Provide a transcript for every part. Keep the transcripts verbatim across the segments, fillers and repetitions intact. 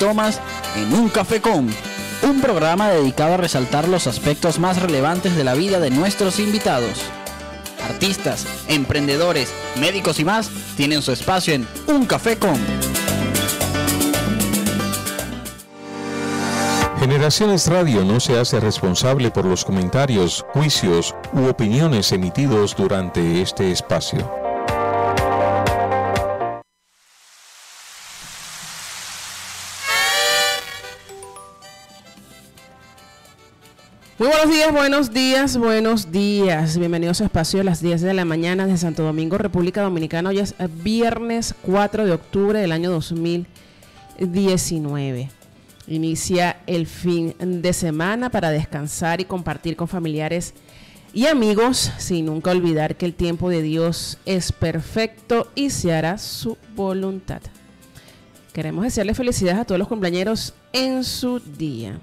Thomas en Un Café Con, un programa dedicado a resaltar los aspectos más relevantes de la vida de nuestros invitados. Artistas, emprendedores, médicos y más tienen su espacio en Un Café Con. Generaciones Radio no se hace responsable por los comentarios, juicios u opiniones emitidos durante este espacio. Muy buenos días, buenos días, buenos días. Bienvenidos a Espacio a las diez de la mañana de Santo Domingo, República Dominicana. Hoy es viernes cuatro de octubre del año dos mil diecinueve. Inicia el fin de semana para descansar y compartir con familiares y amigos, sin nunca olvidar que el tiempo de Dios es perfecto y se hará su voluntad. Queremos desearle felicidades a todos los cumpleañeros en su día.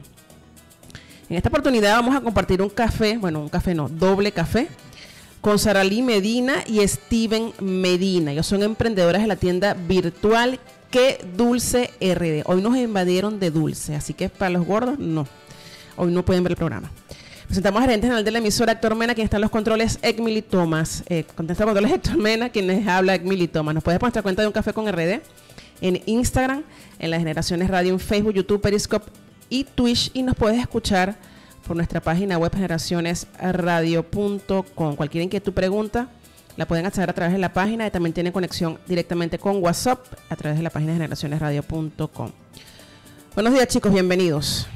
En esta oportunidad vamos a compartir un café, bueno, un café no, doble café, con Saralí Medina y Steven Medina. Ellos son emprendedores de la tienda virtual Qué Dulce R D. Hoy nos invadieron de dulce, así que para los gordos, no. Hoy no pueden ver el programa. Presentamos al gerente general de la emisora, Héctor Mena, quien está en los controles, Emily Thomas. Eh, contesta los controles, Héctor Mena, quien les habla, Emily Thomas. Nos puedes poner nuestra cuenta de Un Café con R D en Instagram, en las Generaciones Radio, en Facebook, YouTube, Periscope y Twitch. Y nos puedes escuchar por nuestra página web generaciones radio punto com. Cualquier inquietud, pregunta, la pueden acceder a través de la página y también tienen conexión directamente con WhatsApp a través de la página de generaciones radio punto com. Buenos días, chicos, bienvenidos.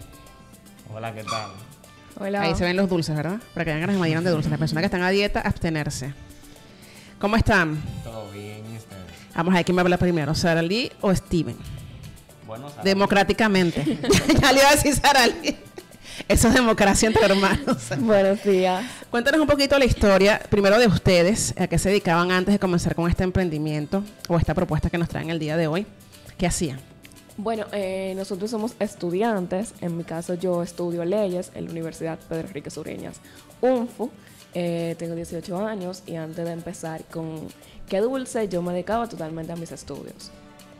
Hola, ¿qué tal? Hola. Ahí se ven los dulces, ¿verdad? Para que vengan las de dulces. Las personas que están a dieta, abstenerse. ¿Cómo están? Todo bien, ¿y ustedes? Vamos a ver quién me habla primero, Saralí o Steven. Bueno, Saralí. Democráticamente. Ya le iba a decir Saralí. Eso es democracia entre hermanos. Buenos días. Cuéntanos un poquito la historia, primero de ustedes, a qué se dedicaban antes de comenzar con este emprendimiento o esta propuesta que nos traen el día de hoy. ¿Qué hacían? Bueno, eh, nosotros somos estudiantes. En mi caso, yo estudio leyes en la Universidad Pedro Enrique Sureñas, U N F U. Eh, tengo dieciocho años y antes de empezar con Qué Dulce, yo me dedicaba totalmente a mis estudios.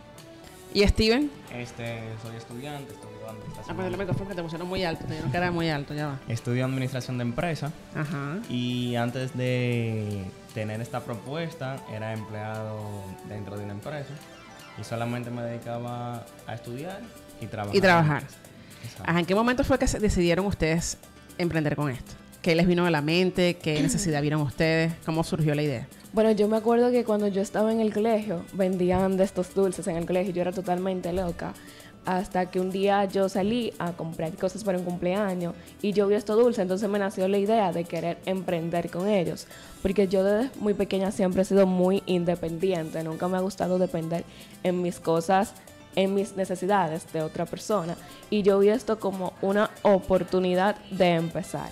¿Y Steven? Este, soy estudiante, estudio administración. Ah, pero el micrófono que te pusieron muy alto, te dieron que era muy alto, ya va. Estudio administración de empresa. Ajá. Y antes de tener esta propuesta, era empleado dentro de una empresa. Y solamente me dedicaba a estudiar y trabajar. Y trabajar. Exacto. Ajá, ¿en qué momento fue que se decidieron ustedes emprender con esto? ¿Qué les vino a la mente? ¿Qué necesidad vieron ustedes? ¿Cómo surgió la idea? Bueno, yo me acuerdo que cuando yo estaba en el colegio, vendían de estos dulces en el colegio. Yo era totalmente loca. Hasta que un día yo salí a comprar cosas para un cumpleaños y yo vi estos dulces. Entonces me nació la idea de querer emprender con ellos. Porque yo desde muy pequeña siempre he sido muy independiente. Nunca me ha gustado depender en mis cosas, en mis necesidades de otra persona. Y yo vi esto como una oportunidad de empezar.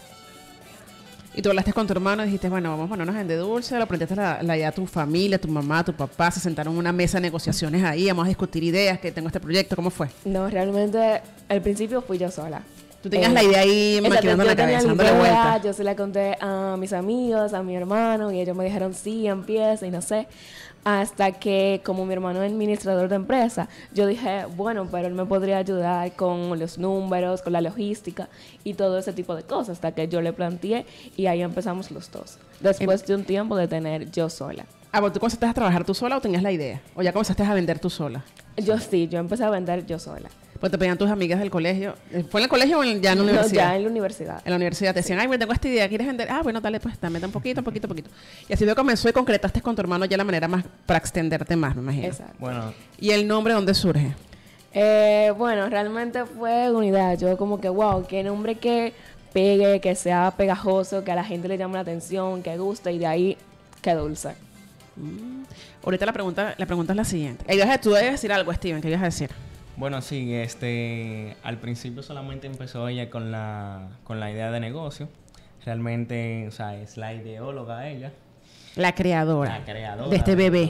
Y tú hablaste con tu hermano y dijiste, bueno, vamos a ponernos en de dulce, lo aprendiste la, la idea a tu familia, tu mamá, tu papá, se sentaron en una mesa de negociaciones ahí, vamos a discutir ideas, que tengo este proyecto, ¿cómo fue? No, realmente al principio fui yo sola. Tú tenías eh, la idea ahí maquinando la cabeza, dándole vuelta. Yo se la conté a mis amigos, a mi hermano, y ellos me dijeron, sí, empieza, y no sé. Hasta que, como mi hermano es administrador de empresa, yo dije, bueno, pero él me podría ayudar con los números, con la logística y todo ese tipo de cosas. Hasta que yo le planteé y ahí empezamos los dos. Después de un tiempo de tener yo sola. Ah, ¿tú comenzaste a trabajar tú sola o tenías la idea? ¿O ya comenzaste a vender tú sola? Yo sí, yo empecé a vender yo sola. Pues te pedían tus amigas del colegio. ¿Fue en el colegio o en, ya en la universidad? No, ya en la universidad. En la universidad te decían, sí. Ay, me tengo esta idea, ¿quieres vender? Ah, bueno, dale, pues, dame un poquito, un poquito, un poquito. Y así luego comenzó y concretaste con tu hermano ya la manera más para extenderte más, me imagino. Exacto. Bueno. ¿Y el nombre dónde surge? Eh, bueno, realmente fue una idea. Yo como que, wow, qué nombre que pegue, que sea pegajoso, que a la gente le llame la atención, que guste, y de ahí, Qué Dulce. Mm. Ahorita la pregunta, la pregunta es la siguiente. Ay, tú debes decir algo, Steven, ¿qué ibas a decir? Bueno, sí, este, al principio solamente empezó ella con la, con la idea de negocio. Realmente, o sea, es la ideóloga ella. La creadora. La creadora. De este bebé.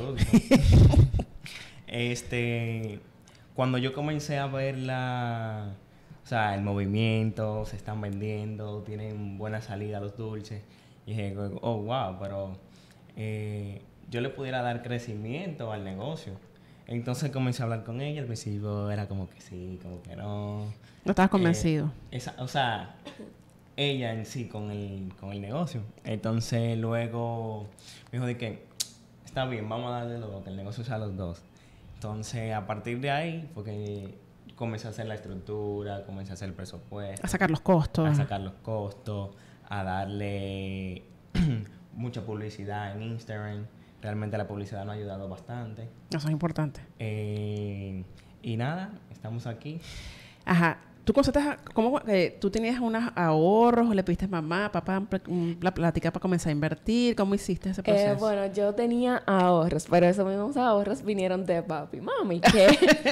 este, cuando yo comencé a ver la, o sea, el movimiento, se están vendiendo, tienen buena salida los dulces, y dije, oh, wow, pero eh, yo le pudiera dar crecimiento al negocio. Entonces comencé a hablar con ella. Al principio era como que sí, como que no. No estabas convencido. Eh, esa, o sea, ella en sí con el, con el negocio. Entonces luego me dijo de que está bien, vamos a darle los dos, que el negocio sea a los dos. Entonces a partir de ahí, porque comencé a hacer la estructura, comencé a hacer el presupuesto. A sacar los costos. A sacar los costos, a darle mucha publicidad en Instagram. Realmente la publicidad nos ha ayudado bastante. Eso es importante. Eh, y nada, estamos aquí. Ajá. ¿Tú constatas cómo eh, tú tenías unos ahorros o le pediste a mamá, papá, la plática para comenzar a invertir? ¿Cómo hiciste ese proceso? Eh, bueno, yo tenía ahorros, pero esos mismos ahorros vinieron de papi. Mami, ¿qué?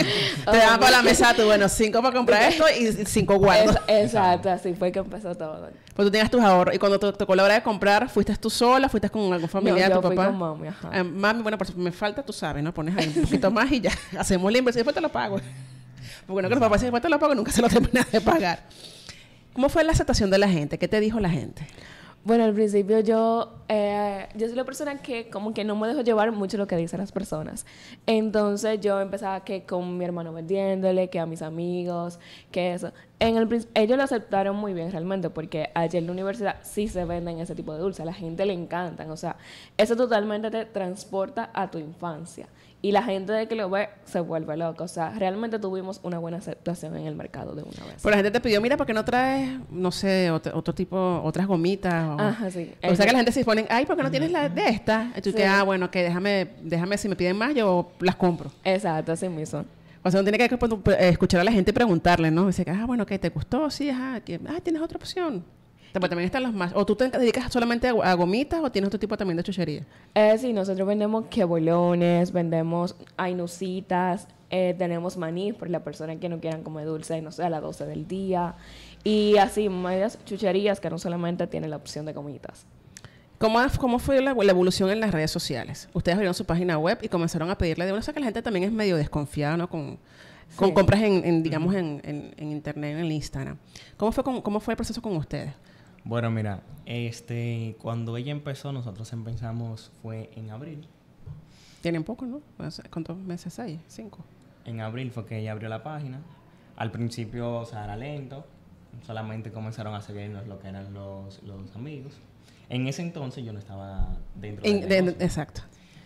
Te daban para la mesa tú, bueno, cinco para comprar esto y cinco guardos. Es, exacto, así fue que empezó todo. Pues tú tenías tus ahorros y cuando te tocó la hora de comprar, ¿fuiste tú sola? ¿Fuiste con algún familiar, no, yo tu fui papá? con mami, ajá. Eh, mami, bueno, por me falta, tú sabes, ¿no? Pones ahí un poquito más y ya. Hacemos la inversión y después te lo pago. Porque no que los papás si después te lo pago nunca se lo terminan de pagar. ¿Cómo fue la aceptación de la gente? ¿Qué te dijo la gente? Bueno, al principio yo, eh, yo soy la persona que como que no me dejo llevar mucho lo que dicen las personas. Entonces yo empezaba que con mi hermano vendiéndole, que a mis amigos, que eso. En el principio, ellos lo aceptaron muy bien realmente porque allí en la universidad sí se venden ese tipo de dulces. A la gente le encantan. O sea, eso totalmente te transporta a tu infancia. Y la gente de que lo ve se vuelve loca. O sea, realmente tuvimos una buena aceptación en el mercado de una vez. Pero la gente te pidió, mira, ¿por qué no traes, no sé, otro, otro tipo, otras gomitas? O, Ajá, sí. O sea, que la gente se pone, ay, ¿por qué no tienes la de esta? Y tú Sí. que, ah, bueno, que déjame, déjame, si me piden más, yo las compro. Exacto, así mismo. O sea, uno tiene que pues, escuchar a la gente y preguntarle, ¿no? Dice que, ah, bueno, ¿qué te gustó? Sí, ajá. Que, ah, ¿tienes otra opción? Pero también están los más... ¿O tú te dedicas solamente a, a gomitas o tienes otro tipo también de chuchería? Eh, sí, nosotros vendemos quebolones, vendemos ainusitas, eh, tenemos maní por la persona que no quieran comer dulce, no sé, a las doce del día. Y así, medias chucherías que no solamente tienen la opción de gomitas. ¿Cómo, ¿Cómo fue la, la evolución en las redes sociales? Ustedes abrieron su página web y comenzaron a pedirle de una... O sea, que la gente también es medio desconfiada, ¿no? Con, con Sí. compras en, en digamos, en, en, en internet, en el Instagram. ¿Cómo fue, con, ¿Cómo fue el proceso con ustedes? Bueno, mira, este, cuando ella empezó, nosotros empezamos, fue en abril. Tienen poco, ¿no? ¿Cuántos meses hay? ¿Cinco? En abril fue que ella abrió la página. Al principio, o sea, era lento. Solamente comenzaron a seguirnos lo que eran los, los amigos. En ese entonces yo no estaba dentro En, del de, negocio. exacto.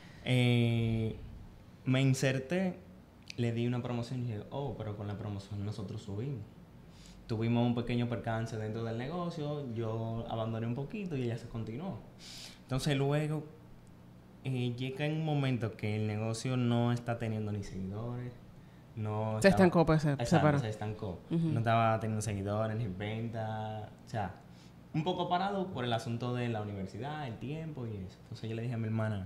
Eh, me inserté, le di una promoción y dije, oh, pero con la promoción nosotros subimos. Tuvimos un pequeño percance dentro del negocio, yo abandoné un poquito y ella se continuó. Entonces luego eh, llega un momento que el negocio no está teniendo ni seguidores. No Se estaba- estancó, pues se Exacto, separó. se estancó. Ujú. No estaba teniendo seguidores ni ventas. O sea, un poco parado por el asunto de la universidad, el tiempo y eso. Entonces yo le dije a mi hermana,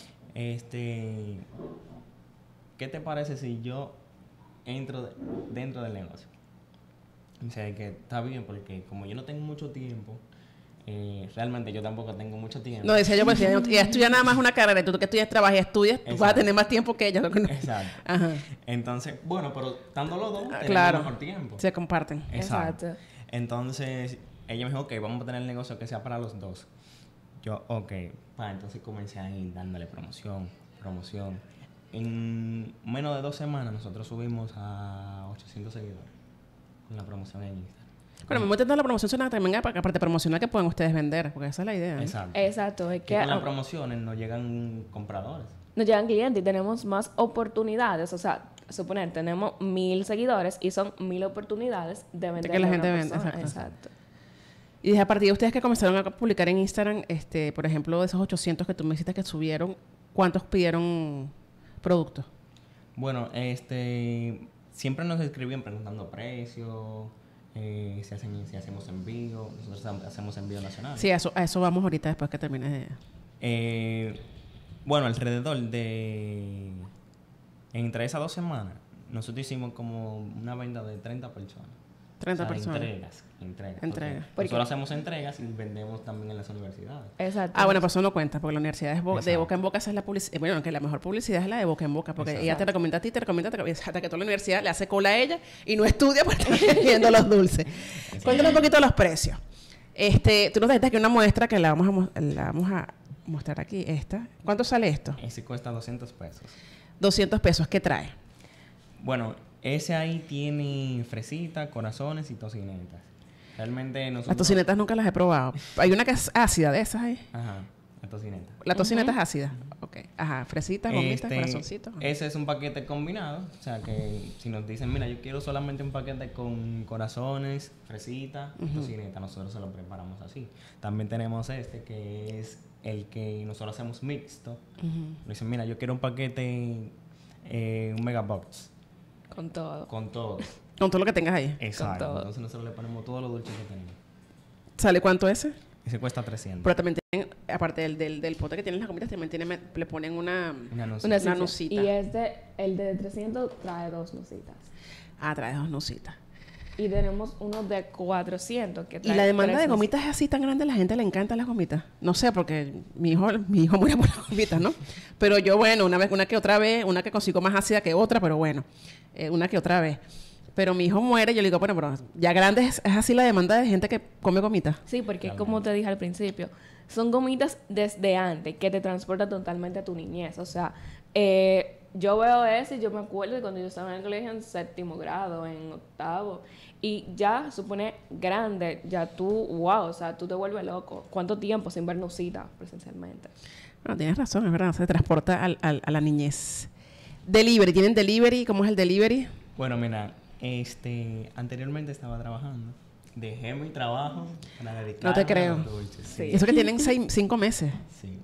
este, ¿qué te parece si yo entro de- dentro del negocio? O sea, que está bien porque como yo no tengo mucho tiempo, eh, realmente yo tampoco tengo mucho tiempo. No, decía yo, pues, si ella ella estudia nada más una carrera y tú que estudias, trabajas y estudias, tú vas a Exacto. tener más tiempo que ella. ¿No? Exacto. Ajá. Entonces, bueno, pero estando los dos, Ah, tenemos claro. mejor tiempo. Se comparten. Exacto. Exacto. Entonces, ella me dijo, ok, vamos a tener el negocio que sea para los dos. Yo, ok. Pa, entonces comencé a ir dándole promoción, promoción. En menos de dos semanas nosotros subimos a ochocientos seguidores con la promoción en Instagram. Bueno, me meto en la promoción suena también aparte de promocionar que pueden ustedes vender, porque esa es la idea. ¿no? Exacto. Exacto. Es Que que con las ah, promociones nos llegan compradores. nos llegan clientes y tenemos más oportunidades. O sea, suponer, tenemos mil seguidores y son mil oportunidades de vender. que la a gente una venda, persona. exacto. Exacto. Y desde a partir de ustedes que comenzaron a publicar en Instagram, este, por ejemplo, de esos ochocientos que tú me dijiste que subieron, ¿cuántos pidieron productos? Bueno, este, siempre nos escribían preguntando precios, eh, si, hacen, si hacemos envío. Nosotros hacemos envío nacional. Sí, a eso, a eso vamos ahorita después que termines de... Eh, bueno, alrededor de... Entre esas dos semanas, nosotros hicimos como una venta de treinta personas. treinta O sea, personas. Entregas. Entregas. Entregas. Porque Porque- Nosotros hacemos entregas y vendemos también en las universidades. Exacto. Ah, bueno, pues eso no cuenta, porque la universidad es bo- de Exacto. boca en boca, esa es la publicidad. Bueno, que la mejor publicidad es la de boca en boca, porque ella te recomienda a ti, te recomienda, te recomienda, hasta que toda la universidad le hace cola a ella y no estudia porque está vendiendo los dulces. Cuéntanos un poquito los precios. Este, tú nos dijiste que una muestra que la vamos a, mo- la vamos a mostrar aquí, esta. ¿Cuánto sale esto? Ese cuesta doscientos pesos. doscientos pesos, ¿qué trae? Bueno, ese ahí tiene fresita, corazones y tocinetas. Realmente nosotros... Las tocinetas nunca las he probado. Hay una que es ácida de esas ahí. Ajá, la tocineta. La tocineta es ácida. Ok. Ajá, fresitas, gomitas, Este, corazoncitos. Ese es un paquete combinado. O sea que si nos dicen, mira, yo quiero solamente un paquete con corazones, fresita, uh-huh. tocineta, nosotros se lo preparamos así. También tenemos este que es el que nosotros hacemos mixto. Uh-huh. Nos dicen, mira, yo quiero un paquete, eh, un megabox. Con todo. Con todo. Con todo lo que tengas ahí. Exacto. Entonces nosotros le ponemos todo lo dulce que tenemos. ¿Sale cuánto ese? Ese cuesta trescientos. Pero también tienen, aparte del, del, del pote que tienen las gomitas, también tienen, le ponen una, una nucita. Una, una nucita. Y este, el de trescientos trae dos nucitas. Ah, trae dos nucitas. Y tenemos uno de cuatrocientos que trae ¿Y la demanda de nucitas. gomitas es así tan grande? ¿A la gente le encantan las gomitas? No sé, porque mi hijo, mi hijo muere por las gomitas, ¿no? Pero yo, bueno, una vez, una que otra vez, una que consigo más ácida que otra, pero bueno, eh, una que otra vez. Pero mi hijo muere, yo le digo, bueno, pero ya grande es, es así la demanda de gente que come gomitas. Sí, porque como te dije al principio, son gomitas desde antes que te transportan totalmente a tu niñez. O sea, eh, yo veo eso y yo me acuerdo de cuando yo estaba en el colegio en séptimo grado, en octavo. Y ya, supone grande, ya tú, wow, o sea, tú te vuelves loco. ¿Cuánto tiempo sin ver nucita presencialmente? No, tienes razón, es verdad, se transporta al, al, a la niñez. Delivery, ¿tienen delivery? ¿Cómo es el delivery? Bueno, mira, este, anteriormente estaba trabajando. Dejé mi trabajo para dedicarme no te creo. a los dulces. Sí. Eso que tienen seis, cinco meses. Sí.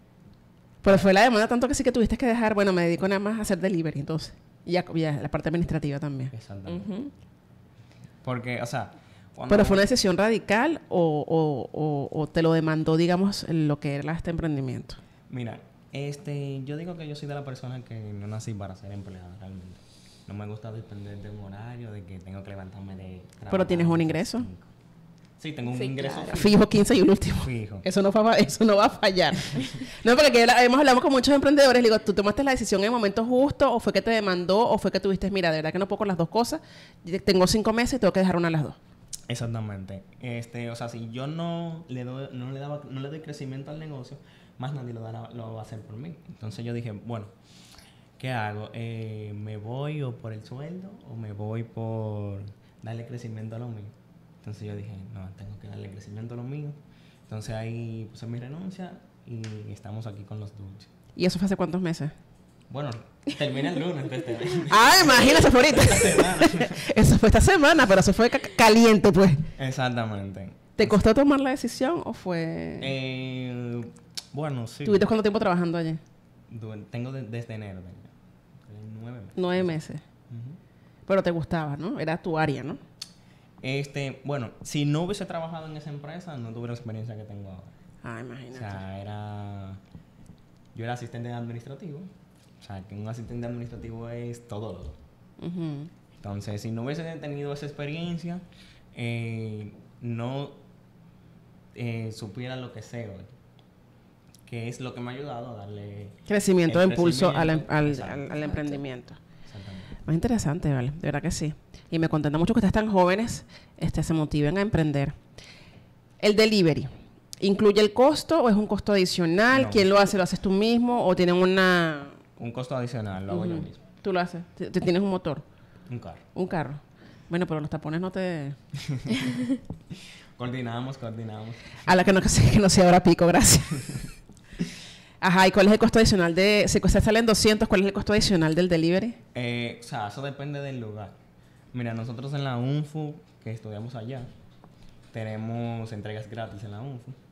Pero fue la demanda tanto que sí que tuviste que dejar. Bueno, me dedico nada más a hacer delivery, entonces. Y ya, ya la parte administrativa también. Exactamente. Uh-huh. Porque, o sea... ¿Pero fue una decisión radical o, o, o, o te lo demandó, digamos, lo que era este emprendimiento? Mira, este, yo digo que yo soy de la persona que no nací para ser empleado realmente. No me gusta depender de un horario, de que tengo que levantarme de trabajar. ¿Pero tienes un ingreso? Cinco. Sí, tengo un Sí, ingreso claro. fijo. Fijo, quince y un último. Fijo. Eso no, va, eso no va a fallar. No, porque que hemos hablado con muchos emprendedores. Le digo, ¿tú tomaste la decisión en el momento justo o fue que te demandó o fue que tuviste, mira, de verdad que no puedo con las dos cosas? Tengo cinco meses y tengo que dejar una de las dos. Exactamente. Este, o sea, si yo no le doy, no le daba, no le doy crecimiento al negocio, más nadie lo, dará, lo va a hacer por mí. Entonces yo dije, bueno, ¿qué hago? Eh, ¿Me voy o por el sueldo o me voy por darle crecimiento a lo mío? Entonces yo dije, no, tengo que darle crecimiento a lo mío. Entonces ahí puse mi renuncia y estamos aquí con los dulces. ¿Y eso fue hace cuántos meses? Bueno, termina el lunes de este mes. Ah, imagínate, fue ahorita. Esta semana. Eso fue esta semana, pero eso fue ca- caliente, pues. Exactamente. ¿Te costó tomar la decisión o fue...? Eh, bueno, sí. ¿Tuviste cuánto tiempo trabajando allí? Du- Tengo de- desde enero. De, nueve meses. Nueve meses. Ujú. Pero te gustaba, ¿no? Era tu área, ¿no? Este, bueno, si no hubiese trabajado en esa empresa, no tuviera la experiencia que tengo ahora. Ah, O imagínate. sea, era... Yo era asistente administrativo. O sea, que un asistente administrativo es todo. Ujú. Entonces, si no hubiese tenido esa experiencia, eh, no eh, supiera lo que sé hoy. Que es lo que me ha ayudado a darle... Crecimiento, el impulso al, em- crecimiento. al, Exacto. al- al emprendimiento. Exactamente. Más interesante, ¿vale? De verdad que sí. Y me contenta mucho que ustedes tan jóvenes este, se motiven a emprender. El delivery, ¿incluye el costo o es un costo adicional? No. ¿Quién lo hace? ¿Lo haces tú mismo o tienen una...? Un costo adicional, lo hago yo Ujú. mismo. ¿Tú lo haces? ¿T- t- ¿Tienes un motor? Un carro. ¿Un carro? Bueno, pero los tapones no te... Coordinamos, coordinamos. A la que no, que no sea hora pico, gracias. Ajá, ¿y cuál es el costo adicional de... Si ustedes salen doscientos, ¿cuál es el costo adicional del delivery? Eh, o sea, eso depende del lugar. Mira, nosotros en la U N F U, que estudiamos allá, tenemos entregas gratis en la U N F U.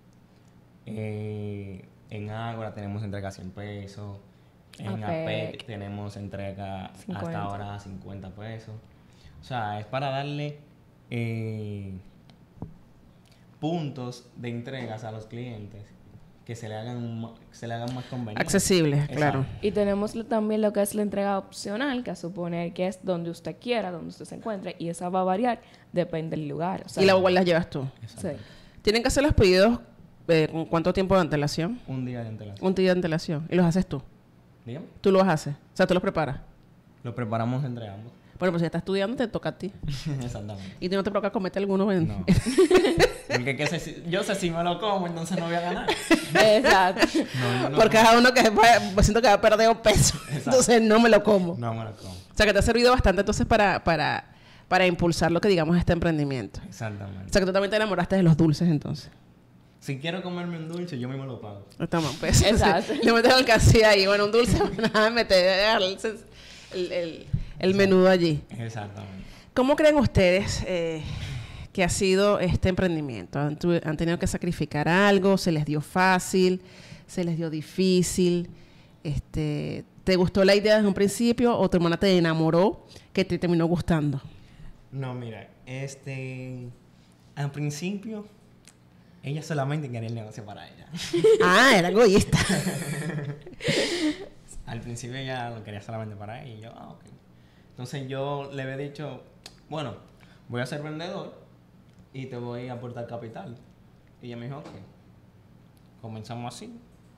Eh, en Ágora tenemos entrega a cien pesos. En APEC. APEC tenemos entrega cincuenta. hasta ahora a cincuenta pesos. O sea, es para darle eh, puntos de entregas a los clientes que se le hagan, ma- se le hagan más convenientes. Accesibles, Exacto. claro. Y tenemos lo- también lo que es la entrega opcional, que a suponer que es donde usted quiera, donde usted se encuentre, y esa va a variar, depende del lugar. O sea, ¿Y la cual las llevas tú? Exacto. sí. ¿Tienen que hacer los pedidos eh, con cuánto tiempo de antelación? Un día de antelación. Un día de antelación. ¿Y los haces tú? Dígame. ¿Tú los haces? O sea, tú los preparas. Lo preparamos entre ambos. Bueno, pues si estás estudiando, te toca a ti. Exactamente. Y tú no te provoca comerte alguno. En... No. Porque que se, yo sé si me lo como, entonces no voy a ganar. Exacto. No, yo no Por como. cada uno que va- pues siento que va a perder un peso. Exacto. Entonces no me lo como. No me lo como. O sea, que te ha servido bastante entonces para, para, para impulsar lo que digamos este emprendimiento. O Exactamente. sea, que tú también te enamoraste de los dulces entonces. Si quiero comerme un dulce, yo mismo lo pago. Toma, pues. Exacto. Le metes alcancía ahí. Bueno, un dulce, nada, meter el, el, el, el menudo allí. Exactamente. ¿Cómo creen ustedes eh, que ha sido este emprendimiento? ¿Han, tu- han tenido que sacrificar algo? ¿Se les dio fácil? ¿Se les dio difícil? Este, ¿te gustó la idea desde un principio o tu hermana te enamoró que te terminó gustando? No, mira, este... Al principio, ella solamente quería el negocio para ella. Ah, era egoísta. Al principio ella lo quería solamente para ella y yo, ah, ok. Entonces yo le había dicho, bueno, voy a ser vendedor y te voy a aportar capital. Y ella me dijo, ok. Comenzamos así.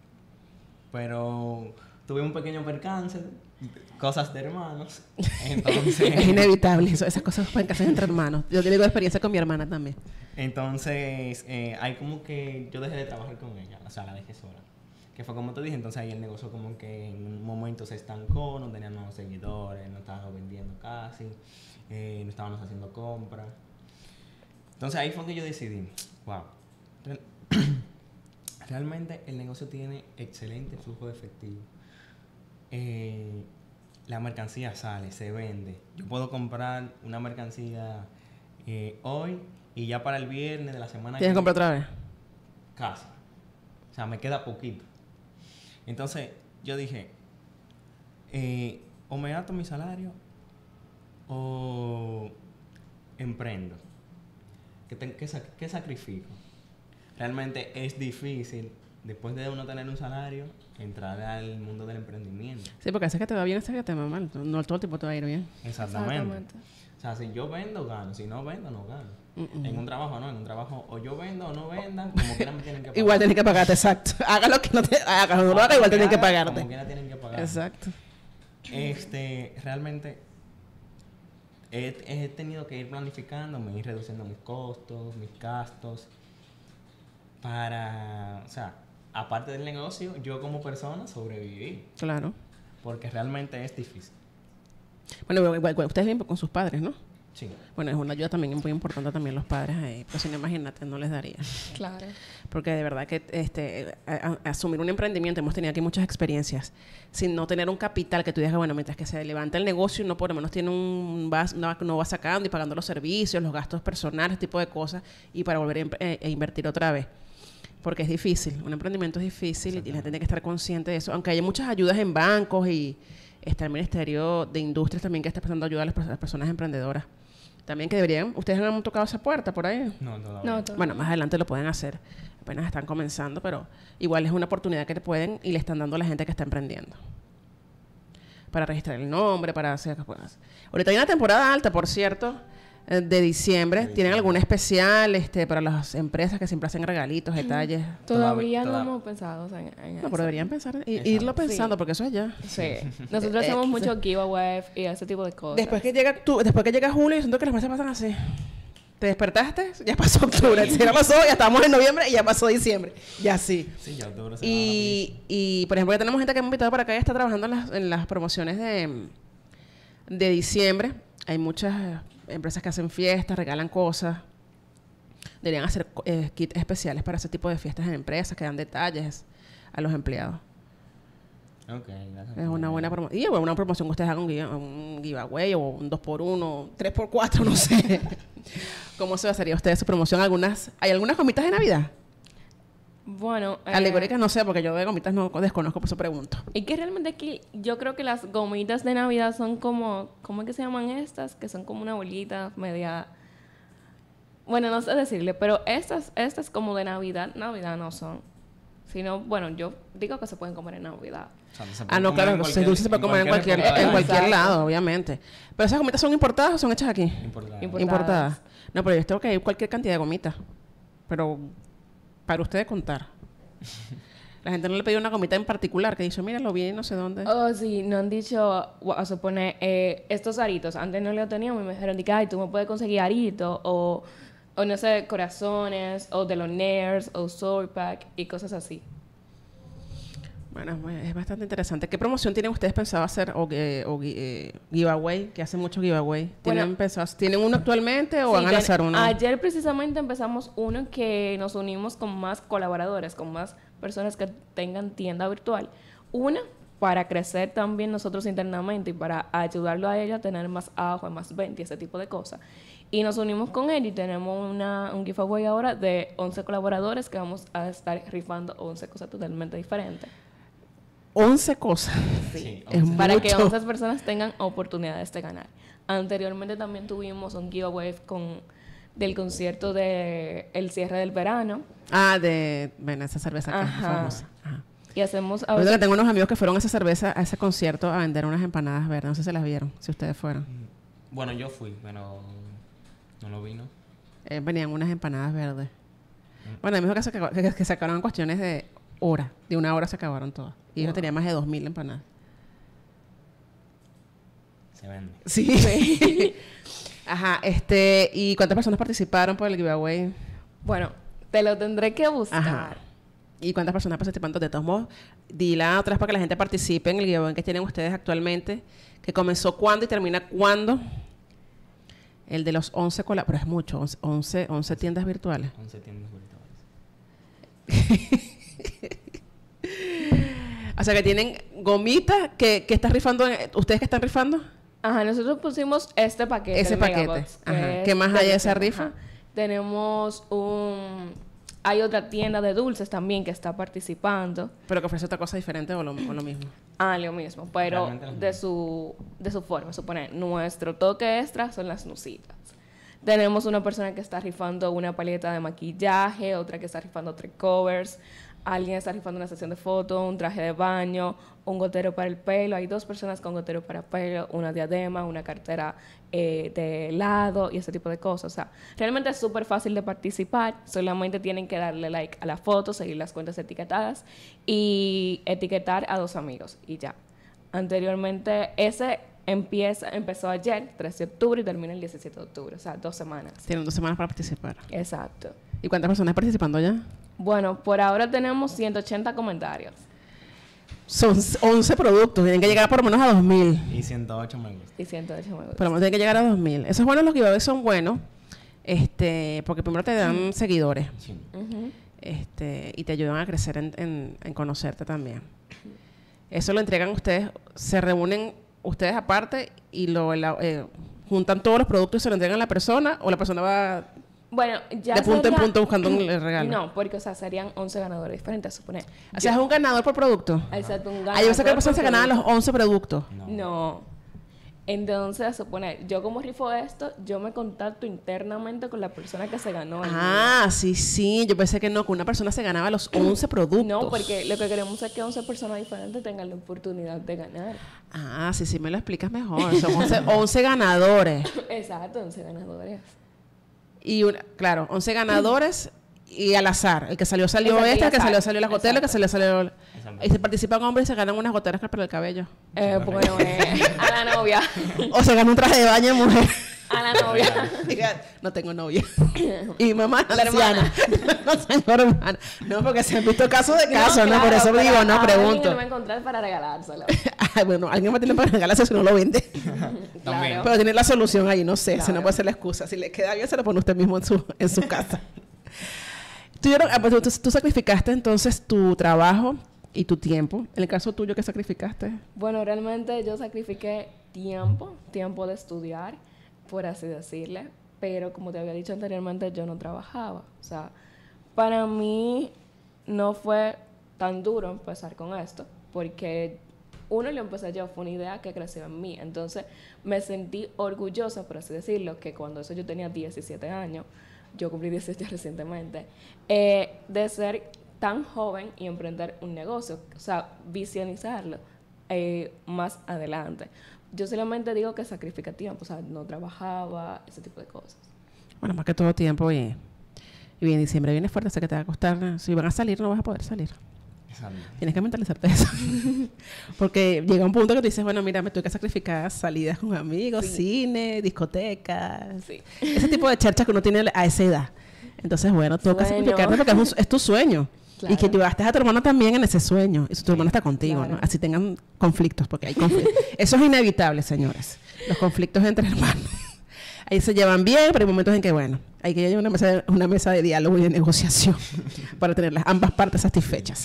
Pero tuve un pequeño percance, cosas de hermanos. Entonces, Es inevitable. Eso, esas cosas pueden hacer entre hermanos. Yo tengo experiencia con mi hermana también. entonces eh, hay como que yo dejé de trabajar con ella, o sea, la dejé sola. Que fue como te dije, entonces ahí el negocio como que en un momento se estancó, no teníamos nuevos seguidores, no estábamos vendiendo casi, eh, no estábamos haciendo compras. Entonces ahí fue que yo decidí, wow, real- realmente el negocio tiene excelente flujo de efectivo. Eh, la mercancía sale, se vende. Yo puedo comprar una mercancía eh, hoy y ya para el viernes de la semana ¿Tienes que comprar otra vez? Casi. O sea, me queda poquito. Entonces, yo dije, eh, o me gasto mi salario o emprendo. ¿Qué, te- qué sac- qué sacrifico? Realmente es difícil, después de uno tener un salario, entrar al mundo del emprendimiento. Sí, porque a veces que te va bien, a veces que te va mal. No todo el tiempo te va a ir bien. Exactamente. Exactamente. O sea, si yo vendo, gano. Si no vendo, no gano. Mm-mm. En un trabajo no. En un trabajo o yo vendo o no venda, como quiera me tienen que pagar. Igual tienes que pagarte, exacto. Haga lo que no te haga, no lo haga, igual tienes que Como pagarte. quiera tienen que pagar. Exacto. Este, realmente he, he tenido que ir planificando, me ir reduciendo mis costos, mis gastos, para, o sea, aparte del negocio, yo como persona sobrevivir, Claro. porque realmente es difícil. Bueno, igual- igual- ustedes viven con sus padres, ¿no? Sí. Bueno, es una ayuda también muy importante también los padres ahí. Pues si no, imagínate, no les daría. Claro. Porque de verdad que este, a- a- asumir un emprendimiento, hemos tenido aquí muchas experiencias, sin no tener un capital que tú digas, bueno, mientras que se levanta el negocio, uno por lo menos tiene un vas, no, no va sacando y pagando los servicios, los gastos personales, tipo de cosas, y para volver a, em- eh, a invertir otra vez. Porque es difícil, un emprendimiento es difícil y la gente tiene que estar consciente de eso. Aunque hay muchas ayudas en bancos y está el Ministerio de Industrias también que está prestando ayuda a las, pers- a las personas emprendedoras. También que deberían, ustedes han tocado esa puerta por ahí. No, todavía. No, todo. Bueno, más adelante lo pueden hacer. Apenas están comenzando, pero igual es una oportunidad que te pueden y le están dando a la gente que está emprendiendo. Para registrar el nombre, para hacer cosas. Ahorita hay una temporada alta, por cierto, eh, de diciembre. De ¿Tienen diciembre. alguna especial este, para las empresas que siempre hacen regalitos, detalles? Todavía no toda- hemos pensado en, en No, eso. pero deberían pensar, y, Exacto. irlo pensando, Sí. porque eso es ya. Sí. Nosotros Eh, hacemos eh, mucho giveaway y ese tipo de cosas. Después que llega tú, después que llega julio, yo siento que las meses pasan así. Te despertaste, ya pasó octubre. Si ya pasó, ya estamos en noviembre y ya pasó diciembre. Ya sí. Sí, ya octubre se va Y, y, por ejemplo, ya tenemos gente que hemos invitado para acá y está trabajando en las, en las promociones de, de diciembre. Hay muchas eh, empresas que hacen fiestas, regalan cosas. Deberían hacer eh, kits especiales para ese tipo de fiestas en empresas que dan detalles a los empleados. Ok, gracias. Es una buena promoción. Y bueno, una promoción que ustedes hagan un, giva- un giveaway o un dos por uno, tres por cuatro, no sé. ¿Cómo se haría ustedes su promoción? ¿Algunas, ¿Hay algunas gomitas de Navidad? Bueno, eh, Alegóricas no sé, porque yo de gomitas no desconozco, por eso pregunto. y que realmente aquí yo creo que las gomitas de Navidad son como, ¿cómo es que se llaman estas? Que son como una bolita media... Bueno, no sé decirle, pero estas, estas como de Navidad, Navidad no son. Sino, bueno, yo digo que se pueden comer en Navidad. O sea, se Ah, puede no, comer claro, en los cualquier- dulces se pueden comer en cualquier, temporada. en cualquier Exacto. lado, obviamente. ¿Pero esas gomitas son importadas o son hechas aquí? Importada. Importadas. Importadas. No, pero yo tengo que hay cualquier cantidad de gomitas. Pero para ustedes contar. La gente no le pidió una gomita en particular, que dice, mira, lo vi no sé dónde. Oh, sí, no han dicho, o- a suponer, eh, estos aritos, antes no los teníamos y me dijeron, de que, ay, tú me puedes conseguir aritos, o, o no sé, corazones, o de los Nerds, o Sword Pack, y cosas así. Bueno, pues, es bastante interesante. ¿Qué promoción tienen ustedes pensado hacer o, eh, o eh, giveaway? Que hacen mucho giveaway. ¿Tienen, Bueno, pensado, ¿Tienen uno actualmente o Sí, van a ten- lanzar uno? Ayer precisamente empezamos uno que nos unimos con más colaboradores, con más personas que tengan tienda virtual. Una, para crecer también nosotros internamente y para ayudarlo a ella a tener más auge, más venta y ese tipo de cosas. Y nos unimos con él y tenemos una, un giveaway ahora de once colaboradores que vamos a estar rifando once cosas totalmente diferentes. once cosas. Sí, Es once. Para que mucho. once personas tengan oportunidades de ganar. Anteriormente también tuvimos un giveaway con, del concierto de El Cierre del Verano. Ah, de... Bueno, esa cerveza que es Ajá. famosa. Ajá. Y hacemos... a Ahorita veces- que tengo unos amigos que fueron a esa cerveza, a ese concierto, a vender unas empanadas verdes. No sé si las vieron, si ustedes fueron. Bueno, yo fui, pero no lo vi, ¿no? Eh, venían unas empanadas verdes. Bueno, me dijo que se, acabó- que, que se acabaron en cuestiones de hora. De una hora se acabaron todas. Y ellos Wow. tenían más de dos mil empanadas. Se vende. Sí. Ajá, este... ¿Y cuántas personas participaron por el giveaway? Bueno, te lo tendré que buscar. Ajá. ¿Y cuántas personas participan? De todos modos, dila otra vez para que la gente participe en el giveaway que tienen ustedes actualmente, que comenzó cuándo y termina cuándo. El de los once cola... Pero es mucho, once, once, once tiendas virtuales. once tiendas virtuales. O sea, que tienen gomitas que, que estás rifando... en- ¿Ustedes que están rifando? Ajá, nosotros pusimos este paquete. Ese el paquete. Megabox, que Ajá. es ¿Qué más de hay de esa ajá. rifa? Tenemos un... Hay otra tienda de dulces también que está participando. Pero que ofrece otra cosa diferente o lo, o lo mismo. Ah, lo mismo, pero Realmente lo de mismo. su, de su forma. Suponer, nuestro toque extra son las nusitas. Tenemos una persona que está rifando una paleta de maquillaje, otra que está rifando tres covers, alguien está rifando una sesión de fotos, un traje de baño, un gotero para el pelo. Hay dos personas con gotero para pelo, una diadema, una cartera eh, de helado y ese tipo de cosas. O sea, realmente es súper fácil de participar. Solamente tienen que darle like a la foto, seguir las cuentas etiquetadas y etiquetar a dos amigos y ya. Anteriormente, ese empieza, empezó ayer, trece de octubre, y termina el diecisiete de octubre. O sea, dos semanas. Tienen dos semanas para participar. Exacto. ¿Y cuántas personas participando ya? Bueno, por ahora tenemos ciento ochenta comentarios. Son once productos. Tienen que llegar por lo menos a dos mil. Y ciento ocho me gusta. Y ciento ocho me gusta. Por lo menos tienen que llegar a dos mil. Esos buenos, los giveaways son buenos. Este, porque primero te dan seguidores. Sí. Ujú. Este, y te ayudan a crecer en, en- en conocerte también. Eso lo entregan ustedes, se reúnen ustedes aparte y lo ela- eh, juntan todos los productos y se lo entregan a la persona, o la persona va Bueno, ya de punto en sería- punto buscando un regalo. No, porque, o sea, serían once ganadores diferentes, a suponer. O sea, es un ganador por producto. Exacto, un ganador. Ah, yo pensé que la persona se por ganaba los producto. once productos. No. No. Entonces, a suponer, yo como rifo esto, yo me contacto internamente con la persona que se ganó. el Ah, sí, sí. Yo pensé que no, que una persona se ganaba los once productos. No, porque lo que queremos es que once personas diferentes tengan la oportunidad de ganar. Ah, sí, sí, me lo explicas mejor. Son once, once ganadores. Exacto, once ganadores. Y, una, claro, once ganadores y al azar. El que salió, salió Exacto, este, y el que azar. salió, salió la gotera, el que salió, Exacto. salió... Exacto. Y se participan hombres y se ganan unas goteras para el cabello. Eh, bueno, eh, a la novia. O se gana un traje de baño de mujer. A la novia. Diga, no tengo novia. Y mi mamá, La anciana. No tengo hermana. No, porque se han visto casos de casos, ¿no? claro, Por eso pero digo, no, a pregunto. alguien lo va a encontrar para regalárselo. Ay, bueno, alguien va a tener para regalarse si no lo vende. También. Pero tiene la solución ahí, no sé. Si no Claro. puede ser la excusa. Si le queda bien, se lo pone usted mismo en su, en su casa. Tuvieron- ah, pues, tú, tú sacrificaste entonces tu trabajo y tu tiempo. En el caso tuyo, ¿qué sacrificaste? Bueno, realmente yo sacrifiqué tiempo, tiempo de estudiar, por así decirle, pero como te había dicho anteriormente, yo no trabajaba. O sea, para mí no fue tan duro empezar con esto, porque uno lo empecé yo, fue una idea que creció en mí. Entonces me sentí orgullosa, por así decirlo, que cuando eso yo tenía diecisiete años, yo cumplí dieciocho recientemente, eh, de ser tan joven y emprender un negocio, o sea, visionizarlo eh, más adelante. Yo solamente digo que sacrifica tiempo, o sea, no trabajaba, ese tipo de cosas. Bueno, más que todo tiempo y, y bien, diciembre viene fuerte, sé que te va a costar. Si van a salir, no vas a poder salir. Exacto. Tienes que mentalizarte eso. Porque llega un punto que tú dices, bueno, mira, me tuve que sacrificar salidas con amigos, Sí. cine, discotecas. Sí. Ese tipo de cherchas que uno tiene a esa edad. Entonces, bueno, toca Sueño. sacrificarte porque es, un- es tu sueño. Claro. Y que llevaste a tu hermano también en ese sueño. Y si tu hermano está contigo, Claro. ¿no? Así tengan conflictos, porque hay conflictos. Eso es inevitable, señores. Los conflictos entre hermanos. Ahí se llevan bien, pero hay momentos en que, bueno, hay que ir a una mesa de, una mesa de diálogo y de negociación para tener las ambas partes satisfechas.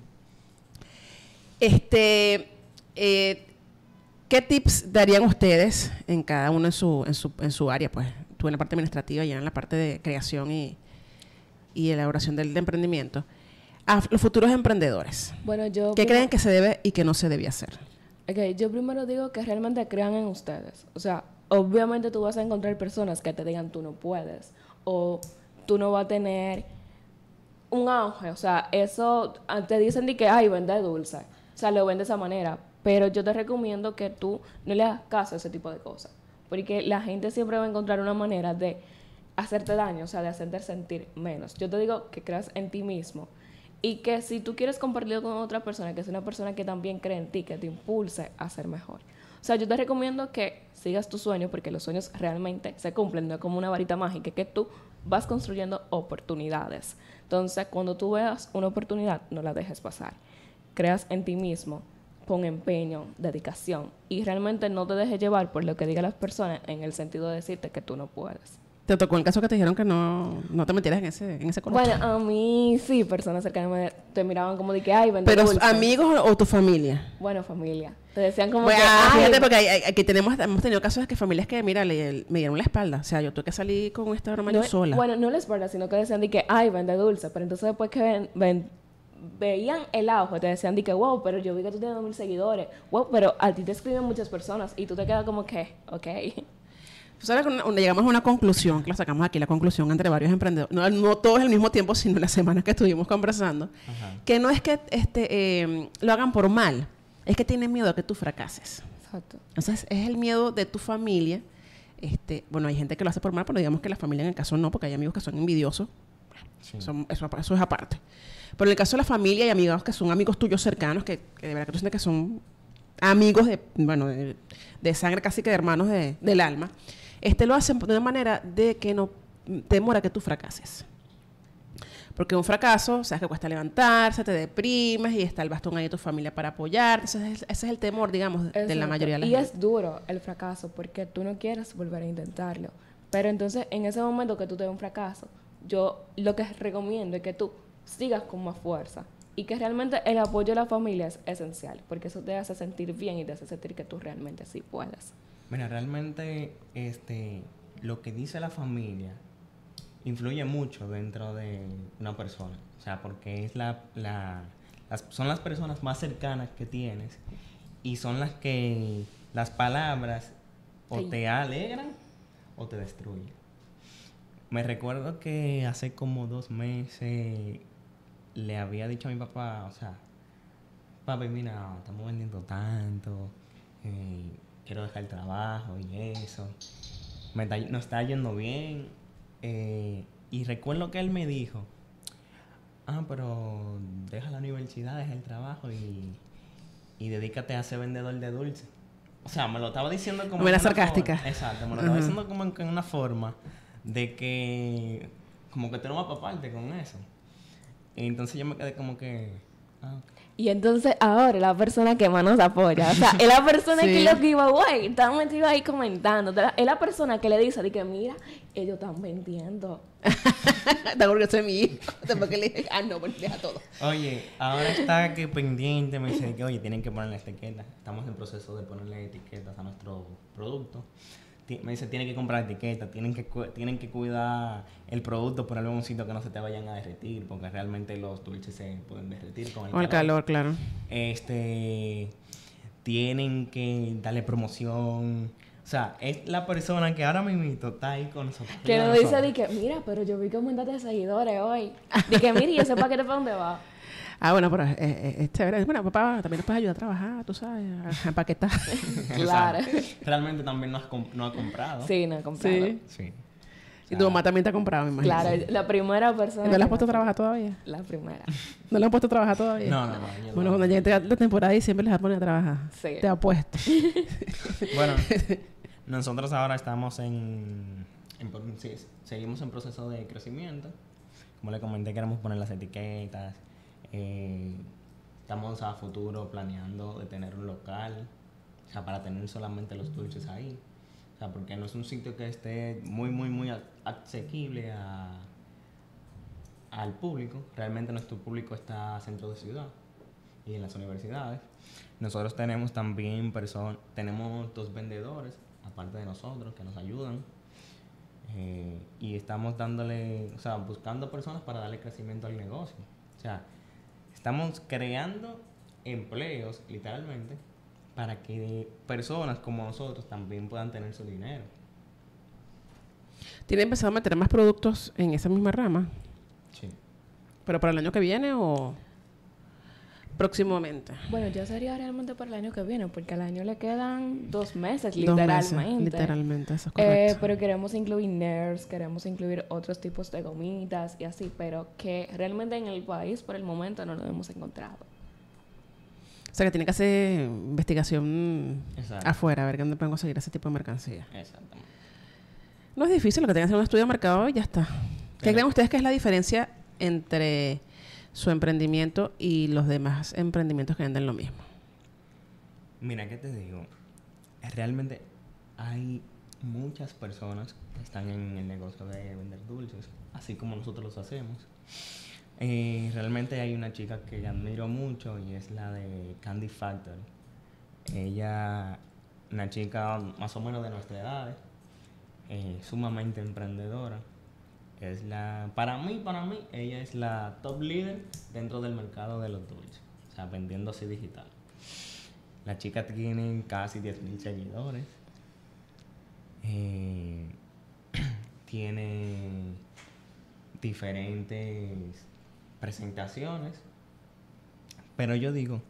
Este, eh, ¿qué tips darían ustedes en cada uno en su, en su, en su área? Pues tú en la parte administrativa y en la parte de creación y, y elaboración del de emprendimiento. A los futuros emprendedores. Bueno, yo... ¿Qué primero- creen que se debe y que no se debía hacer? Ok, yo primero digo que realmente crean en ustedes. O sea, obviamente tú vas a encontrar personas que te digan tú no puedes o tú no vas a tener un auge. O sea, eso ah, te dicen de que, ay, vende dulce. O sea, lo vende de esa manera. Pero yo te recomiendo que tú no le hagas caso a ese tipo de cosas. Porque la gente siempre va a encontrar una manera de hacerte daño, o sea, de hacerte sentir menos. Yo te digo que creas en ti mismo. Y que si tú quieres compartirlo con otra persona, que es una persona que también cree en ti, que te impulse a ser mejor. O sea, yo te recomiendo que sigas tu sueño, porque los sueños realmente se cumplen, no es como una varita mágica, que tú vas construyendo oportunidades. Entonces, cuando tú veas una oportunidad, no la dejes pasar. Creas en ti mismo, pon empeño, dedicación, y realmente no te dejes llevar por lo que digan las personas en el sentido de decirte que tú no puedes. ¿Te tocó el caso que te dijeron que no, no te metieras en ese, en ese coloquio? Bueno, a mí sí, personas cercanas me, te miraban como de que, ay, vende ¿Pero dulces. amigos o, o tu familia? Bueno, familia. Te decían como Bueno, que, ay, fíjate, porque hay- hay- aquí tenemos, hemos tenido casos de que familias que, mira, le, me dieron la espalda. O sea, yo tuve que salir con esta broma yo no- sola. Bueno, no les verdad, sino que decían de que, ay, vende dulce. Pero entonces después que ven, ven- veían el auge, te decían de que, wow, pero yo vi que tú tienes dos mil seguidores. Wow, pero a ti te escriben muchas personas y tú te quedas como que, ok. Tú sabes que una- una- llegamos a una conclusión, que la sacamos aquí, la conclusión entre varios emprendedores. No, no todos al mismo tiempo, sino la semana que estuvimos conversando. Ajá. Que no es que este, eh, lo hagan por mal, es que tienen miedo a que tú fracases. Exacto. Entonces, es el miedo de tu familia. Este, bueno, hay gente que lo hace por mal, pero digamos que la familia en el caso no, porque hay amigos que son envidiosos. Sí. Son- eso, eso es aparte. Pero en el caso de la familia y amigos que son amigos tuyos cercanos, que, que de verdad que tú sientes que son amigos de, bueno, de, de sangre, casi que de hermanos de- del alma, este lo hacen de una manera de que no temora que tú fracases. Porque un fracaso, sabes que cuesta levantarse, te deprimes y está el bastón ahí de tu familia para apoyarte. Entonces, ese es el temor, digamos, de la Exacto. mayoría de la Y gente. es duro el fracaso porque tú no quieres volver a intentarlo. Pero entonces, en ese momento que tú te ves un fracaso, yo lo que recomiendo es que tú sigas con más fuerza y que realmente el apoyo de la familia es esencial porque eso te hace sentir bien y te hace sentir que tú realmente sí puedes. Mira, realmente este, lo que dice la familia influye mucho dentro de una persona. O sea, porque es la, la, las, son las personas más cercanas que tienes y son las que las palabras o Sí. te alegran o te destruyen. Me recuerdo que hace como dos meses le había dicho a mi papá, o sea, papi, mira, estamos vendiendo tanto, eh, quiero dejar el trabajo y eso, me está, nos está yendo bien. Eh, y recuerdo que él me dijo, ah, pero deja la universidad, deja el trabajo y, y dedícate a ser vendedor de dulce. O sea, me lo estaba diciendo como... De manera en una sarcástica. forma- exacto, me lo estaba Ajá. diciendo como en, en una forma de que... Como que tú no vas para parte con eso. Y entonces yo me quedé como que... Ah, ok. Y entonces ahora la persona que más nos apoya, o sea, es la persona Sí. que los giveaway está metido ahí comentando, es la persona que le dice de que mira, ellos están vendiendo. Está orgulloso de mi hijo. Después que le dije, ah, no, bueno, deja todo. Oye, ahora está que pendiente, me dice que, oye, tienen que ponerle etiquetas. Estamos en proceso de ponerle etiquetas a nuestro producto. Ti- Me dice, tienen que comprar etiquetas, tienen que, cu- tienen que cuidar el producto, ponerlo en un sitio que no se te vayan a derretir, porque realmente los dulces se pueden derretir con el, Con el calor, claro. Este, tienen que darle promoción. O sea, es la persona que ahora mismo está ahí con nosotros. Que Con nos dice nosotros. de que mira, pero yo vi que aumentaste de seguidores hoy. De que mira, ¿y ese paquete para dónde va? Ah, bueno, pero eh, eh, es chévere. Bueno, papá, también nos puedes ayudar a trabajar, tú sabes, a Claro. Exacto. Realmente también no, has comp- no ha comprado. Sí, no he comprado. Sí. Sí. Y tu mamá también te ha comprado, me imagino. Claro, la primera persona... ¿No la has que puesto a me- trabajar todavía? La primera. ¿No la has puesto a trabajar todavía? No, no, no. yo Bueno, no. cuando llegue la temporada de diciembre les va a poner a trabajar. Sí. Te apuesto. Bueno, nosotros ahora estamos en, en pro- sí, seguimos en proceso de crecimiento. Como le comenté, queremos poner las etiquetas. eh, estamos a futuro planeando de tener un local, o sea, para tener solamente los dulces ahí. O sea, porque no es un sitio que esté muy, muy, muy a- asequible a, al público. Realmente nuestro público está centro de ciudad y en las universidades. Nosotros tenemos también personas, tenemos dos vendedores, aparte de nosotros, que nos ayudan. Eh, y estamos dándole, o sea, buscando personas para darle crecimiento al negocio. O sea, estamos creando empleos, literalmente, para que personas como nosotros también puedan tener su dinero. ¿Tiene empezado a meter más productos en esa misma rama? Sí. ¿Pero para el año que viene o próximamente? Bueno, ya sería realmente para el año que viene, porque al año le quedan dos meses, Dos meses, literalmente. literalmente, eso es Eh, correcto. pero queremos incluir nerds, queremos incluir otros tipos de gomitas y así, pero que realmente en el país por el momento no lo hemos encontrado. O sea, que tiene que hacer investigación Exacto. afuera, a ver dónde pueden conseguir ese tipo de mercancía. Exactamente. No es difícil, lo que tienen que hacer es un estudio de mercado y ya está. ¿Qué Pero- creen ustedes que es la diferencia entre su emprendimiento y los demás emprendimientos que venden lo mismo? Mira, ¿qué te digo? Realmente hay muchas personas que están en el negocio de vender dulces, así como nosotros los hacemos. Eh, realmente hay una chica que admiro mucho y es la de Candy Factory. Ella, una chica más o menos de nuestra edad, eh, sumamente emprendedora. Es la, para mí, para mí, ella es la top líder dentro del mercado de los dulces, o sea, vendiendo así digital. La chica tiene casi diez mil seguidores. Eh, tiene diferentes presentaciones. Pero yo digo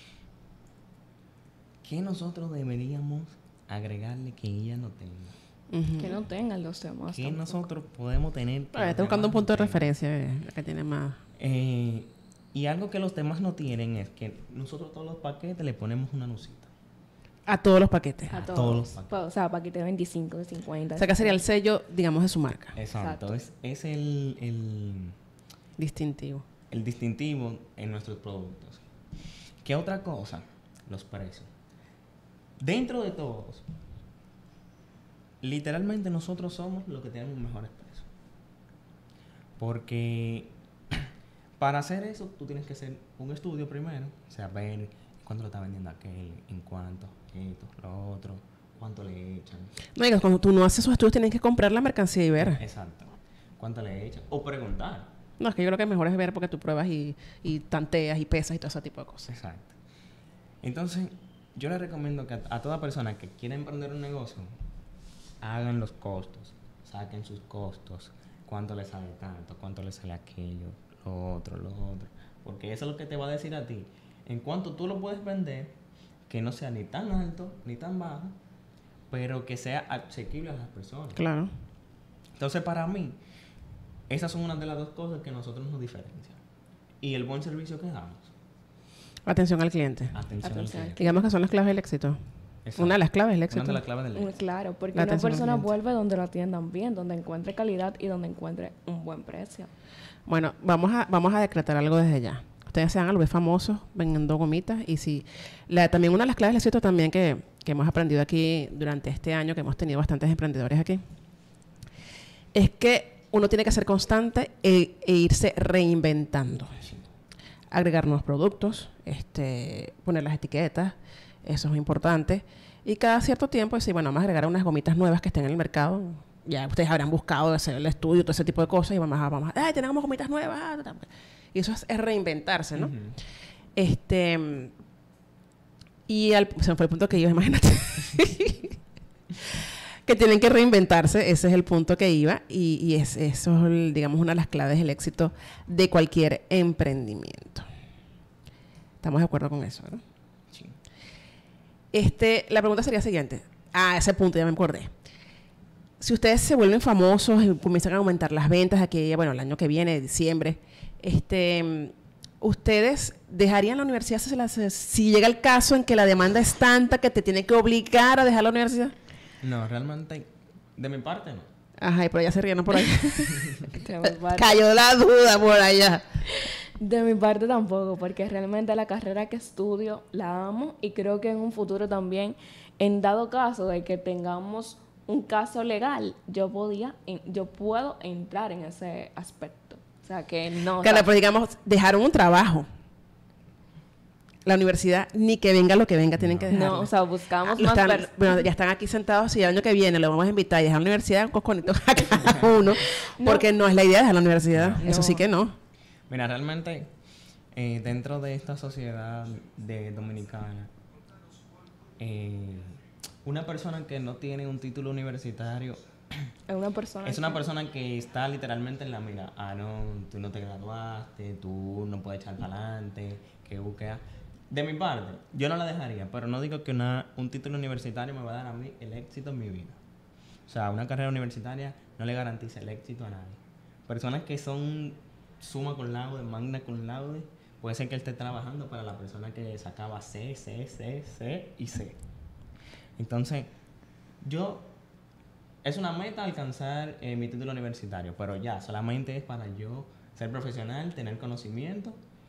que nosotros deberíamos agregarle que ella no tenga. Ujú. Que no tengan los demás. Que tampoco. nosotros podemos tener. que Ah, los está buscando un demás punto de no tengan. referencia, eh, la que tiene más. Eh, y algo que los demás no tienen es que nosotros todos los paquetes le ponemos una nucita. A todos los paquetes. A a todos. todos los paquetes. Pa- O sea, paquete de veinticinco, de cincuenta. O sea, que sería el sello, digamos, de su marca. Exacto. Exacto. Es, es el, el, Distintivo. el distintivo en nuestros productos. ¿Qué otra cosa? Los precios. Dentro de todos, literalmente nosotros somos los que tenemos mejores precios. Porque para hacer eso, tú tienes que hacer un estudio primero, o sea, ver cuánto lo está vendiendo aquel, en cuánto, esto, lo otro, cuánto le echan. No digas, cuando tú no haces esos estudios, tienes que comprar la mercancía y ver. Exacto. Cuánto le echan. O preguntar. No, es que yo creo que mejor es ver porque tú pruebas y, y tanteas y pesas y todo ese tipo de cosas. Exacto. Entonces, yo les recomiendo que a, a toda persona que quiera emprender un negocio, hagan los costos, saquen sus costos, cuánto le sale tanto, cuánto le sale aquello, lo otro, lo otro. Porque eso es lo que te va a decir a ti. En cuanto tú lo puedes vender, que no sea ni tan alto ni tan bajo, pero que sea asequible a las personas. Claro. Entonces, para mí, esas son una de las dos cosas que nosotros nos diferencian. Y el buen servicio que damos. Atención al cliente. Atención, al Atención al cliente. Digamos que son las claves del éxito. Exacto. Una de las claves del éxito. Una de las claves del Mm, éxito. Claro, porque La una atención al persona cliente. vuelve donde lo atiendan bien, donde encuentre calidad y donde encuentre un buen precio. Bueno, vamos a, vamos a decretar algo desde ya. Ustedes se van a volver famosos vendiendo gomitas y si la, también una de las claves del éxito también que, que hemos aprendido aquí durante este año, que hemos tenido bastantes emprendedores aquí, es que uno tiene que ser constante e, e irse reinventando. Agregar nuevos productos, este, poner las etiquetas, eso es importante. Y cada cierto tiempo decir, bueno, vamos a agregar unas gomitas nuevas que estén en el mercado. Ya ustedes habrán buscado hacer el estudio, todo ese tipo de cosas, y vamos a, vamos a, ¡ay, tenemos gomitas nuevas! ah, ta, ta". Y eso es, es reinventarse, ¿no? Ujú. Este... Y al, se me fue el punto que iba, imagínate. Que tienen que reinventarse, ese es el punto que iba, y, y es, eso es, digamos, una de las claves del éxito de cualquier emprendimiento. ¿Estamos de acuerdo con eso, no? Sí. Este, la pregunta sería la siguiente. Ah, ese punto ya me acordé. si ustedes se vuelven famosos y comienzan a aumentar las ventas aquí, bueno, el año que viene, diciembre, este, ¿ustedes dejarían la universidad si, se las- si llega el caso en que la demanda es tanta que te tiene que obligar a dejar la universidad? No, realmente, de mi parte no. Ajá, y por allá se ríen por ahí. De mi parte- Cayó la duda por allá. De mi parte tampoco, porque realmente la carrera que estudio la amo y creo que en un futuro también, en dado caso de que tengamos un caso legal, yo podía, en- yo puedo entrar en ese aspecto. O sea, que no... o Claro, sea, pero digamos, dejaron un trabajo. La universidad, ni que venga lo que venga, tienen que dejarlo. no, o sea, buscamos Lo más... están- per- bueno, ya están aquí sentados y el año que viene lo vamos a invitar y dejar la universidad un cosconito a cada uno, porque no es la idea dejar la universidad. No. Eso sí que no. Mira, realmente, eh, dentro de esta sociedad de dominicana, eh, una persona que no tiene un título universitario es una persona... es una que- persona que está literalmente en la mira. Ah, no, tú no te graduaste, tú no puedes echar para adelante, que busques. De mi parte, yo no la dejaría, pero no digo que una, un título universitario me va a dar a mí el éxito en mi vida. O sea, una carrera universitaria no le garantiza el éxito a nadie. Personas que son suma con laude, magna con laude, puede ser que él esté trabajando para la persona que sacaba C, C, C, C y C. Entonces, yo... Es una meta alcanzar eh, mi título universitario, pero ya, solamente es para yo ser profesional, tener conocimiento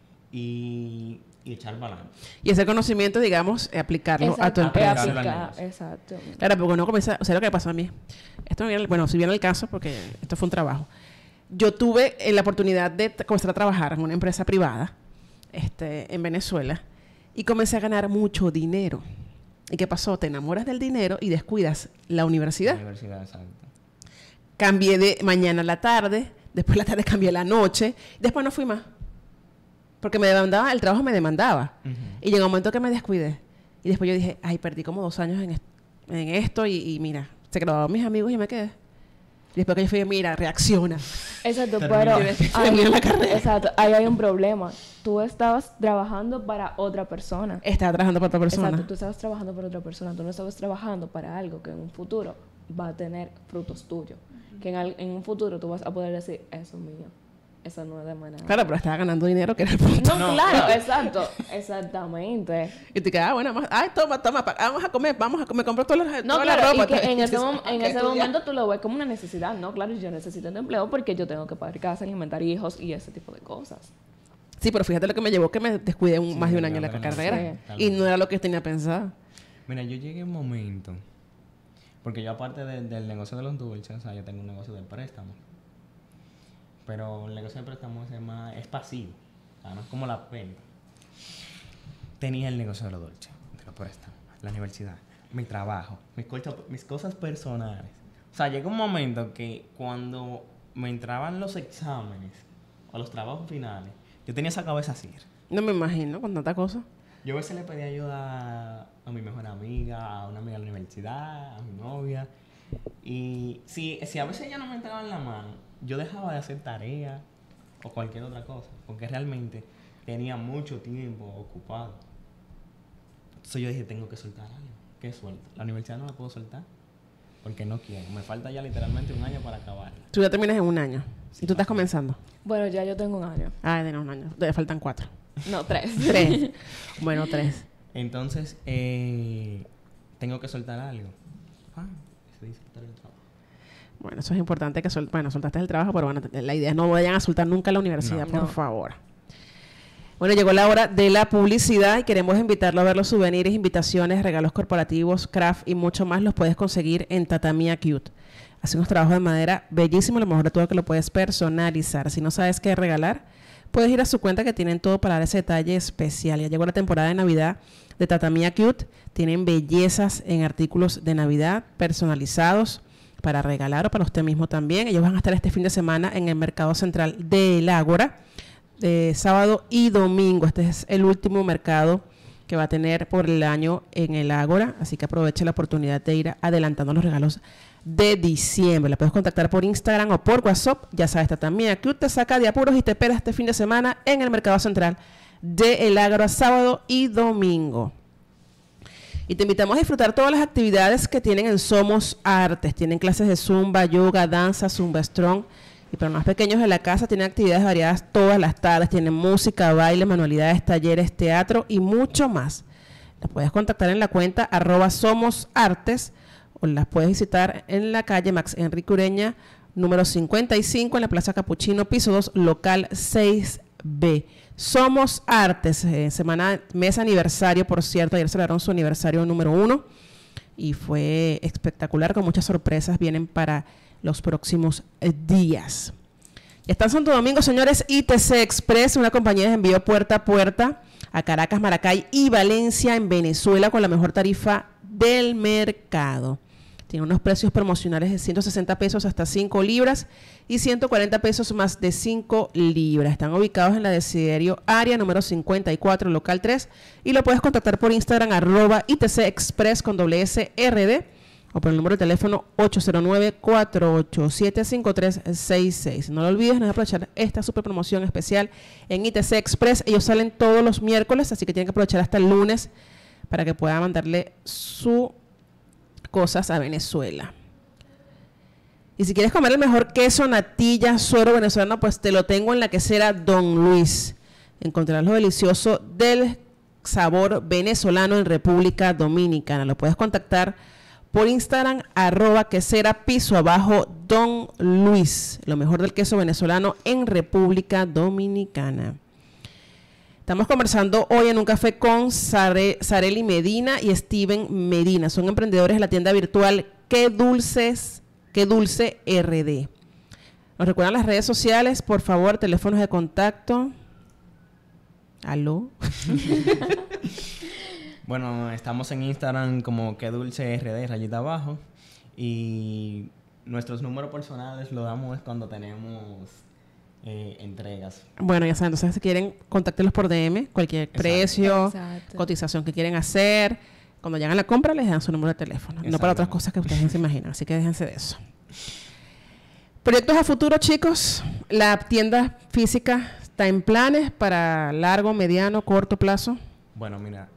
y, y echar para adelante. Y ese conocimiento, digamos, eh, aplicarlo a tu Exacto, empresa. empresa. es aplicar- Aplicar. exacto. Claro, porque uno comienza, o sea, lo que pasó a mí. Esto no viene, bueno, si viene el caso, porque esto fue un trabajo. Yo tuve eh, la oportunidad de t- comenzar a trabajar en una empresa privada, este, en Venezuela, y comencé a ganar mucho dinero. ¿Y qué pasó? Te enamoras del dinero y descuidas la universidad. Universidad, exacto. Cambié de mañana a la tarde, después la tarde cambié a la noche, después no fui más. Porque me demandaba, el trabajo me demandaba. Ujú. Y llegó un momento que me descuidé. Y después yo dije, ay, perdí como dos años en, est- en esto y, y mira, se graduaron mis amigos y me quedé. Y después que yo fui, mira, reacciona. Exacto, Termina. pero Termina la carrera. exacto, ahí hay un problema. Tú estabas trabajando para otra persona. Estaba trabajando para otra persona. Exacto, tú estabas trabajando para otra persona. Tú no estabas trabajando para algo que en un futuro va a tener frutos tuyos. Que en, al- en un futuro tú vas a poder decir, eso es mío. Eso no es de manera. Claro, pero estaba ganando dinero, que era el punto. No, No, claro, claro. exacto. Exactamente. Y te quedas, ah, bueno, vamos- ay, toma, toma, pa- vamos a comer, vamos a comer, me compro toda la, No, toda la claro, ropa. y que en Y ese, dices, mom- ah, en que ese estudiar. momento tú lo ves como una necesidad. No, claro, yo necesito un empleo porque yo tengo que pagar casa, alimentar hijos y ese tipo de cosas. Sí, pero fíjate lo que me llevó, que me descuidé un- Sí, más de un año no, en la no, no, carrera. sí. Y no era lo que tenía pensado. Mira, yo llegué a un momento, porque yo aparte de- del negocio de los dulces, o sea, yo tengo un negocio de préstamo. Pero el negocio de préstamo es, más, es pasivo, o sea, no es como la venta. Tenía el negocio de los dulces, de los préstamos, la universidad, mi trabajo, mis, colcha- mis cosas personales. O sea, llegó un momento que cuando me entraban los exámenes o los trabajos finales, yo tenía esa cabeza así. No me imagino con tanta cosa. Yo a veces le pedí ayuda a mi mejor amiga, a una amiga de la universidad, a mi novia. Y si, si a veces ella no me entraba en la mano, yo dejaba de hacer tarea o cualquier otra cosa, porque realmente tenía mucho tiempo ocupado. Entonces yo dije, tengo que soltar algo. ¿Qué suelto? La universidad no la puedo soltar porque no quiero. Me falta ya literalmente un año para acabarla. Tú ya terminas en un año. Y tú estás comenzando. Bueno, ya yo tengo un año. Ah, de un año. Le faltan cuatro. No, tres. Tres. Bueno, tres. Entonces, eh, tengo que soltar algo. Ah, se dice soltar el trabajo. Bueno, eso es importante que sol bueno, soltaste el trabajo, pero bueno, la idea es no vayan a soltar nunca la universidad, No. por No. favor. Bueno, llegó la hora de la publicidad y queremos invitarlo a ver los souvenirs, invitaciones, regalos corporativos, craft y mucho más. Los puedes conseguir en Tatamia Cute. Hace unos trabajos de madera bellísimos, lo mejor de todo es que lo puedes personalizar. Si no sabes qué regalar, puedes ir a su cuenta que tienen todo para dar ese detalle especial. Ya llegó la temporada de Navidad de Tatamia Cute. Tienen bellezas en artículos de Navidad personalizados para regalar o para usted mismo también. Ellos van a estar este fin de semana en el Mercado Central de El Ágora, de sábado y domingo. Este es el último mercado que va a tener por el año en El Ágora, así que aproveche la oportunidad de ir adelantando los regalos de diciembre. La puedes contactar por Instagram o por WhatsApp. Ya sabes, está también que te saca de apuros y te espera este fin de semana en el Mercado Central de El Ágora, sábado y domingo. Y te invitamos a disfrutar todas las actividades que tienen en Somos Artes. Tienen clases de zumba, yoga, danza, zumba strong. Y para los más pequeños de la casa tienen actividades variadas todas las tardes. Tienen música, baile, manualidades, talleres, teatro y mucho más. Las puedes contactar en la cuenta arroba Somos Artes o las puedes visitar en la calle Max Enrique Ureña, número cincuenta y cinco, en la Plaza Capuchino, piso dos, local seis B. Somos Artes, eh, semana, mes aniversario, por cierto, ayer celebraron su aniversario número uno y fue espectacular, con muchas sorpresas vienen para los próximos eh, días. Ya está en Santo Domingo, señores, I T C Express, una compañía de envío puerta a puerta a Caracas, Maracay y Valencia en Venezuela con la mejor tarifa del mercado. Tiene unos precios promocionales de ciento sesenta pesos hasta cinco libras y ciento cuarenta pesos más de cinco libras. Están ubicados en la Desiderio Área número cincuenta y cuatro, local tres, y lo puedes contactar por Instagram arroba I T C Express con doble S R D o por el número de teléfono ocho cero nueve, cuatro ocho siete, cinco tres seis seis. No lo olvides, no es aprovechar esta super promoción especial en I T C Express. Ellos salen todos los miércoles, así que tienen que aprovechar hasta el lunes para que puedan mandarle su cosas a Venezuela. Y si quieres comer el mejor queso, natilla, suero venezolano, pues te lo tengo en la quesera Don Luis. Encontrarás lo delicioso del sabor venezolano en República Dominicana. Lo puedes contactar por Instagram, arroba quesera piso abajo Don Luis. Lo mejor del queso venezolano en República Dominicana. Estamos conversando hoy en un café con Sare, Sareli Medina y Steven Medina. Son emprendedores de la tienda virtual Qué Dulces, Qué Dulce R D. ¿Nos recuerdan las redes sociales? Por favor, teléfonos de contacto. ¿Aló? Bueno, estamos en Instagram como Qué Dulce R D, rayita abajo. Y nuestros números personales los damos cuando tenemos eh, entregas. Bueno, ya saben, entonces si quieren, contáctenlos por D M, cualquier Exacto. precio, Exacto. cotización que quieren hacer. Cuando llegan a la compra les dan su número de teléfono, no para otras cosas que ustedes no se imaginan, así que déjense de eso. Proyectos a futuro, chicos. La tienda física está en planes para largo, mediano, corto plazo. Bueno, mira,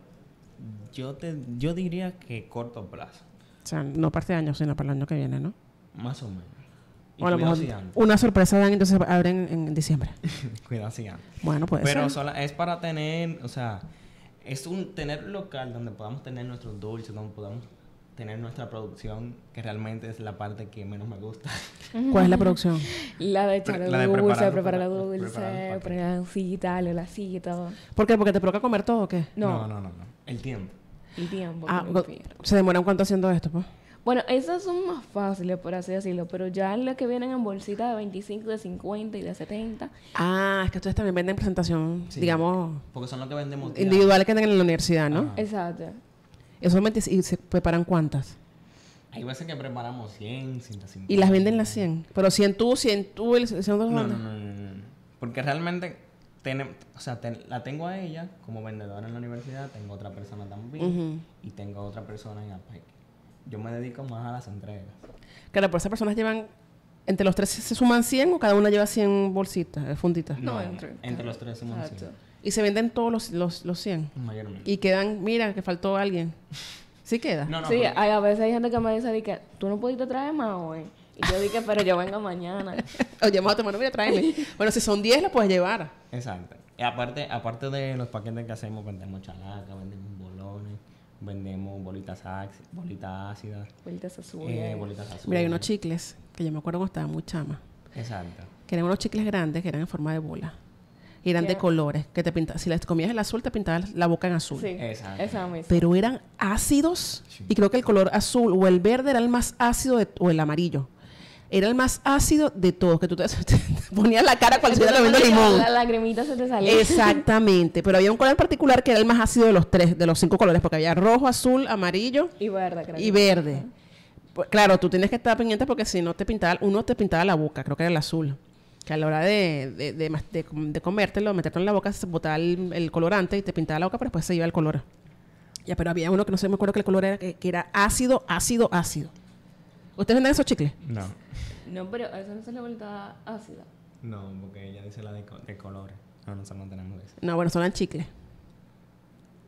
yo te yo diría que corto plazo. O sea, no para este año, sino para el año que viene, ¿no? Más o menos. Y O a lo cuidado mejor si antes. una sorpresa dan, entonces abren en diciembre. Cuidado si antes. Bueno, puede Pero ser. sola, es para tener, o sea, es un tener un local donde podamos tener nuestros dulces, donde podamos tener nuestra producción, que realmente es la parte que menos me gusta. ¿Cuál es la producción? La de echar La de dulce, preparar- preparar la preparar- dulce, preparar el paquete. poner la cita, la así y todo. ¿Por qué? ¿Porque te provoca comer todo o qué? No, no, no, no, no. El tiempo. el tiempo. Ah, que me go- pierdo. ¿se demoran cuánto haciendo esto, pues? Bueno, esas son más fáciles, por así decirlo, pero ya las que vienen en bolsitas de veinticinco, de cincuenta y de setenta. Ah, es que ustedes también venden presentación, Sí. digamos, Porque son los que vendemos. individuales que andan en la universidad, ¿no? Ajá. Exacto. Esos son veinticinco, ¿y se preparan cuántas? Hay veces que preparamos cien, ciento cincuenta. Y las venden las cien. Pero cien tú, cien tú, el segundo No, no, no, no, no. Porque realmente, tenem- o sea, ten- la tengo a ella como vendedora en la universidad, tengo otra persona también Ujú. y tengo otra persona en APEC. Yo me dedico más a las entregas. Claro, pero esas personas llevan, entre los tres se suman cien o cada una lleva cien bolsitas, eh, funditas. No, No, entre- entre los tres somos Exacto. cien, Y se venden todos los, los, los cien. mayormente. Y quedan, mira, que faltó alguien. ¿Sí queda? No, no, Sí, porque- hay, a veces hay gente que me dice de que tú no pudiste traer más hoy. Y yo dije, pero yo vengo mañana. Oye, vamos a tomar, mira, tráeme. Bueno, si son diez, la puedes llevar. Exacto. Y aparte, aparte de los paquetes que hacemos, vendemos chalaca, vendemos bolones, vendemos bolitas, áci- bolitas ácidas, Bolitas azules. eh, bolitas azules. Mira, hay unos chicles, que yo me acuerdo cuando estaba muy chama, Exacto. que eran unos chicles grandes, que eran en forma de bola. Y eran de ¿Qué? colores, que te pinta, si les comías el azul, te pintabas la boca en azul. Sí, Exacto. esa misma. Pero eran ácidos, Sí. y creo que el color azul o el verde era el más ácido, de- o el amarillo. Era el más ácido de todos, que tú te, te ponías la cara cuando estuviera comiendo limón. La lagrimita se te salía. Exactamente, pero había un color particular que era el más ácido de los tres, de los cinco colores, porque había rojo, azul, amarillo Y verde, creo. y que- verde. Pues, claro, tú tienes que estar pendiente porque si no te pintaba, uno te pintaba la boca, creo que era el azul. Que a la hora de, de, de, mas- de, de comértelo, metértelo en la boca, se botaba el, el colorante y te pintaba la boca, pero después se iba el color. Ya, pero había uno que no sé, me acuerdo que el color era que, que era ácido, ácido, ácido. ¿Ustedes venden esos chicles? No. No, pero eso no es la bolita ácida. No, porque ella dice la de, co- de colores. No, nosotros no tenemos eso. No, bueno, son chicles.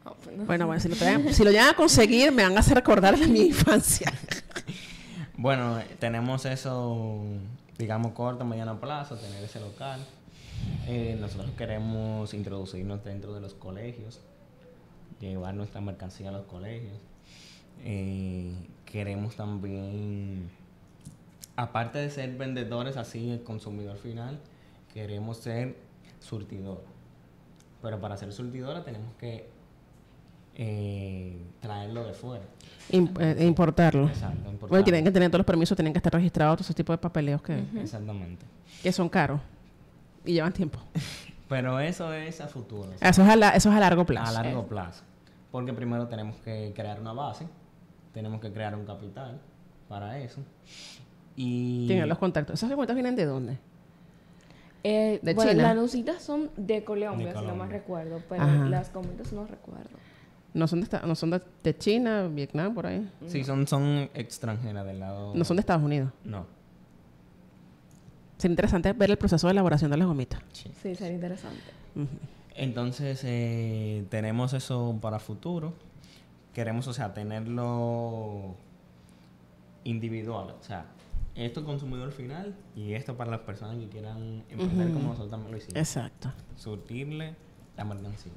Ah, pues no. Bueno, bueno, si lo, traen- si lo llegan a conseguir, me van a hacer recordar de mi infancia. Bueno, eh, tenemos eso, digamos, corto, mediano plazo, tener ese local. Eh, nosotros queremos introducirnos dentro de los colegios, llevar nuestra mercancía a los colegios. Eh, queremos también, aparte de ser vendedores así, el consumidor final, queremos ser surtidor. Pero para ser surtidora tenemos que eh, traerlo de fuera. Im- eh, importarlo. Exacto, Bueno, importarlo. tienen que tener todos los permisos, tienen que estar registrados, todo ese tipo de papeleos que, Exactamente. que son caros y llevan tiempo. Pero eso es a futuro. o sea, Eso es a, la- eso es a largo plazo. a largo plazo. Porque primero tenemos que crear una base, tenemos que crear un capital para eso. Y Tienen los contactos. ¿Esos contactos vienen de dónde? Eh, ¿De bueno, China? las nusitas son de Colombia, De si no Colombia. más recuerdo, pero Ajá. las gomitas no recuerdo. No son de, esta- no son de, de China, Vietnam, por ahí. sí, son, son extranjeras del lado... No son de Estados Unidos. No. Sería interesante ver el proceso de elaboración de las gomitas. Sí. Sí, sería interesante. Ujú. Entonces, eh, tenemos eso para futuro. Queremos, o sea, tenerlo individual. O sea, esto es consumidor final y esto para las personas que quieran emprender Ujú. como nosotros también lo hicimos. Exacto. Surtirle la mercancía.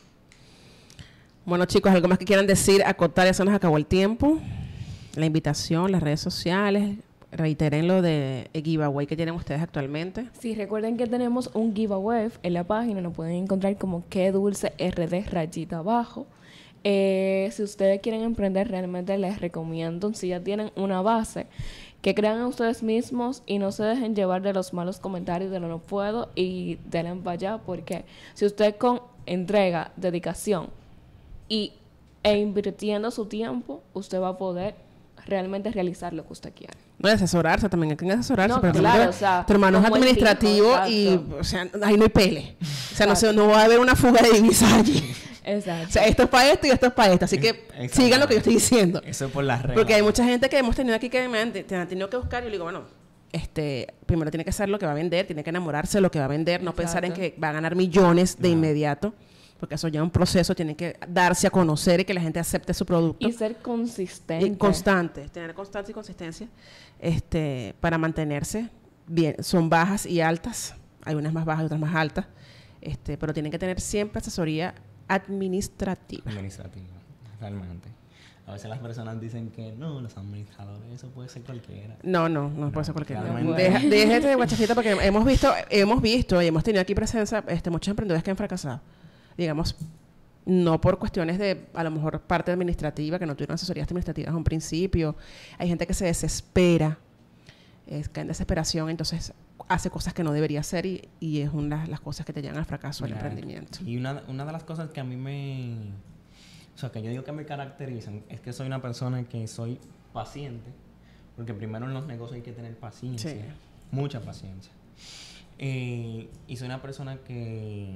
Bueno, chicos, ¿algo más que quieran decir? Acotar, ya se nos acabó el tiempo. La invitación, las redes sociales. Reiteren lo de el giveaway que tienen ustedes actualmente. Sí, recuerden que tenemos un giveaway en la página, nos pueden encontrar como que dulce rd rayita abajo. Eh, si ustedes quieren emprender, realmente les recomiendo, si ya tienen una base, que crean a ustedes mismos y no se dejen llevar de los malos comentarios de lo no puedo y denle para allá, porque si usted con entrega, dedicación y, e invirtiendo su tiempo, usted va a poder realmente realizar lo que usted quiere. No, y asesorarse también, hay que asesorarse. No, pero claro, también o sea, tu hermano es como el administrativo fijo, y, exacto. o sea, ahí no hay pele. O sea, no, se- Exacto. no va a haber una fuga de divisas allí. Exacto. O sea, esto es para esto y esto es para esto. Así que Exactamente. sigan lo que yo estoy diciendo. Eso es por las reglas. Porque hay mucha gente que hemos tenido aquí que me han, te han tenido que buscar y yo le digo, bueno, este, primero tiene que ser lo que va a vender, tiene que enamorarse de lo que va a vender, no pensar en Exacto. que va a ganar millones de No. inmediato, porque eso ya es un proceso, tiene que darse a conocer y que la gente acepte su producto. Y ser consistente. Y constante, tener constancia y consistencia este, para mantenerse bien. Son bajas y altas, hay unas más bajas y otras más altas, este, pero tienen que tener siempre asesoría administrativa. Administrativa, realmente. A veces las personas dicen que no, los administradores, eso puede ser cualquiera. No, no, no puede ser cualquiera. realmente. Deja- Déjate de guachafita porque hemos visto, hemos visto y hemos tenido aquí presencia este, muchos emprendedores que han fracasado. Digamos, no por cuestiones de, a lo mejor, parte administrativa, que no tuvieron asesorías administrativas a un principio. Hay gente que se desespera, es, cae en desesperación, entonces hace cosas que no debería hacer y, y es una de las cosas que te llevan al fracaso del Claro. emprendimiento. Y una, una de las cosas que a mí me... O sea, que yo digo que me caracterizan es que soy una persona que soy paciente. Porque primero en los negocios hay que tener paciencia. Sí. Mucha paciencia. Eh, y soy una persona que...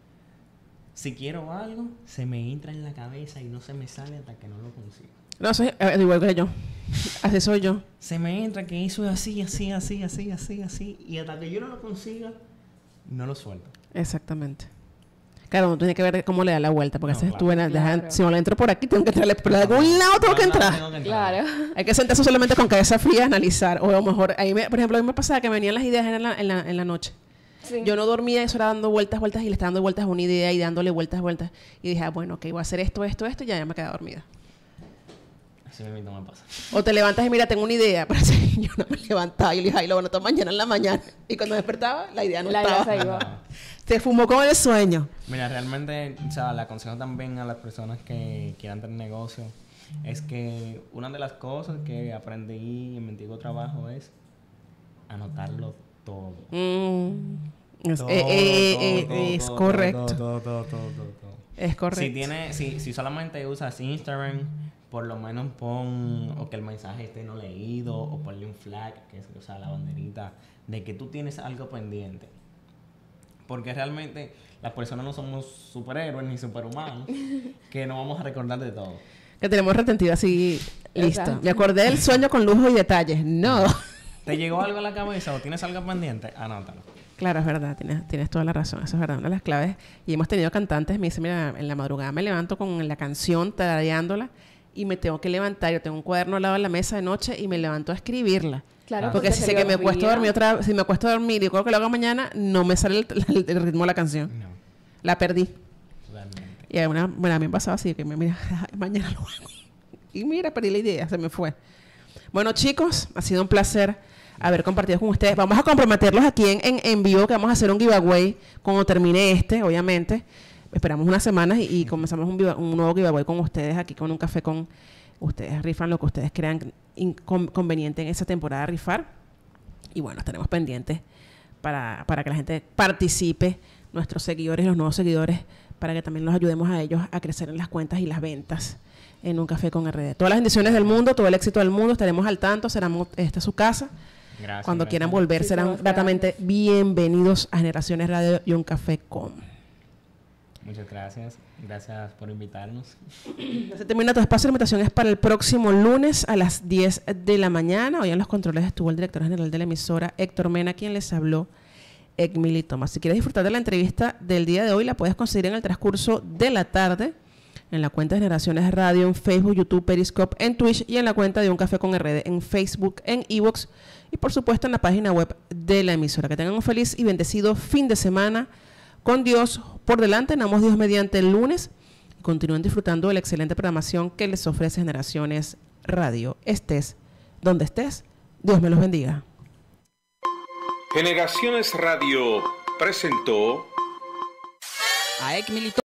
Si quiero algo, se me entra en la cabeza y no se me sale hasta que no lo consigo. No, soy eh, igual que yo. Así soy yo. Se me entra que eso es así, así, así, así, así, así. Y hasta que yo no lo consiga, no lo suelto. Exactamente. Claro, uno tiene que ver cómo le da la vuelta, porque No, a veces claro. tú ven, dejan- Claro. si no le entro por aquí, tengo que entrarle por algún lado, tengo que Por algún lado entrar. tengo que entrar. Claro. Hay que sentarse solamente con cabeza fría, analizar. O a lo mejor, ahí me- por ejemplo, a mí me pasaba que me venían las ideas en la, en la, en la noche. Sí. Yo no dormía, eso era dando vueltas, vueltas y le estaba dando vueltas a una idea y dándole vueltas, vueltas. Y dije, ah, bueno, ok, voy a hacer esto, esto, esto y ya, ya me quedé dormida. Así mismo me pasa. O te levantas y mira, tengo una idea. Pero yo no me levantaba y le dije, ay, lo bueno, todo mañana en la mañana. Y cuando despertaba, la idea no La idea estaba. se iba. Ah. Se fumó con el sueño. Mira, realmente, o sea, le aconsejo también a las personas que quieran tener negocio, es que una de las cosas que aprendí en mi antiguo trabajo es anotarlo todo. Mm, es Todo, eh, eh, eh, todo, es todo, correcto. todo, todo, todo, todo, todo. Es correcto. Si, tiene, si, si solamente usas Instagram, por lo menos pon o que el mensaje esté no leído o ponle un flag, que es o sea, la banderita de que tú tienes algo pendiente. Porque realmente las personas no somos superhéroes ni superhumanos que no vamos a recordar de todo. Que tenemos retentido así, listo. Exacto. Me acordé del sueño con lujo y detalles. No. ¿Te llegó algo a la cabeza o tienes algo pendiente? Anótalo. Claro, es verdad, tienes, tienes toda la razón, eso es verdad, una de las claves. Y hemos tenido cantantes, me dicen, mira, en la madrugada me levanto con la canción, tarareándola, y me tengo que levantar, yo tengo un cuaderno al lado de la mesa de noche y me levanto a escribirla. Claro, Porque si se sé le que me olvida. acuesto a dormir otra si me acuesto a dormir y creo que lo hago mañana, no me sale el, el- el ritmo de la canción. No, La perdí. totalmente. Y a una, bueno, a mí me pasaba así, que me mira, mañana lo hago. Y mira, perdí la idea, se me fue. Bueno, chicos, ha sido un placer haber compartido con ustedes. Vamos a comprometerlos aquí en, en, en vivo, que vamos a hacer un giveaway cuando termine este, obviamente. Esperamos unas semanas y, y comenzamos un, giva- un nuevo giveaway con ustedes aquí con un café con ustedes. Rifan lo que ustedes crean in- con- conveniente en esa temporada de rifar. Y bueno, estaremos pendientes para, para que la gente participe, nuestros seguidores, los nuevos seguidores, para que también los ayudemos a ellos a crecer en las cuentas y las ventas en un café con R D. Todas las bendiciones del mundo, todo el éxito del mundo, estaremos al tanto, seremos, esta es su casa. Gracias. Cuando gracias. quieran volver, Sí, serán somos gratamente bienvenidos a Generaciones Radio y un café con. Muchas gracias. Gracias por invitarnos. Ya se termina tu espacio. La invitación es para el próximo lunes a las diez de la mañana. Hoy en los controles estuvo el director general de la emisora, Héctor Mena, quien les habló, Ekmili Thomas. Si quieres disfrutar de la entrevista del día de hoy, la puedes conseguir en el transcurso de la tarde en la cuenta de Generaciones Radio, en Facebook, YouTube, Periscope, en Twitch y en la cuenta de Un Café con R D, en Facebook, en iVoox y por supuesto en la página web de la emisora. Que tengan un feliz y bendecido fin de semana con Dios por delante. Namos Dios mediante el lunes y continúen disfrutando de la excelente programación que les ofrece Generaciones Radio. Estés donde estés, Dios me los bendiga. Generaciones Radio presentó A Ekmili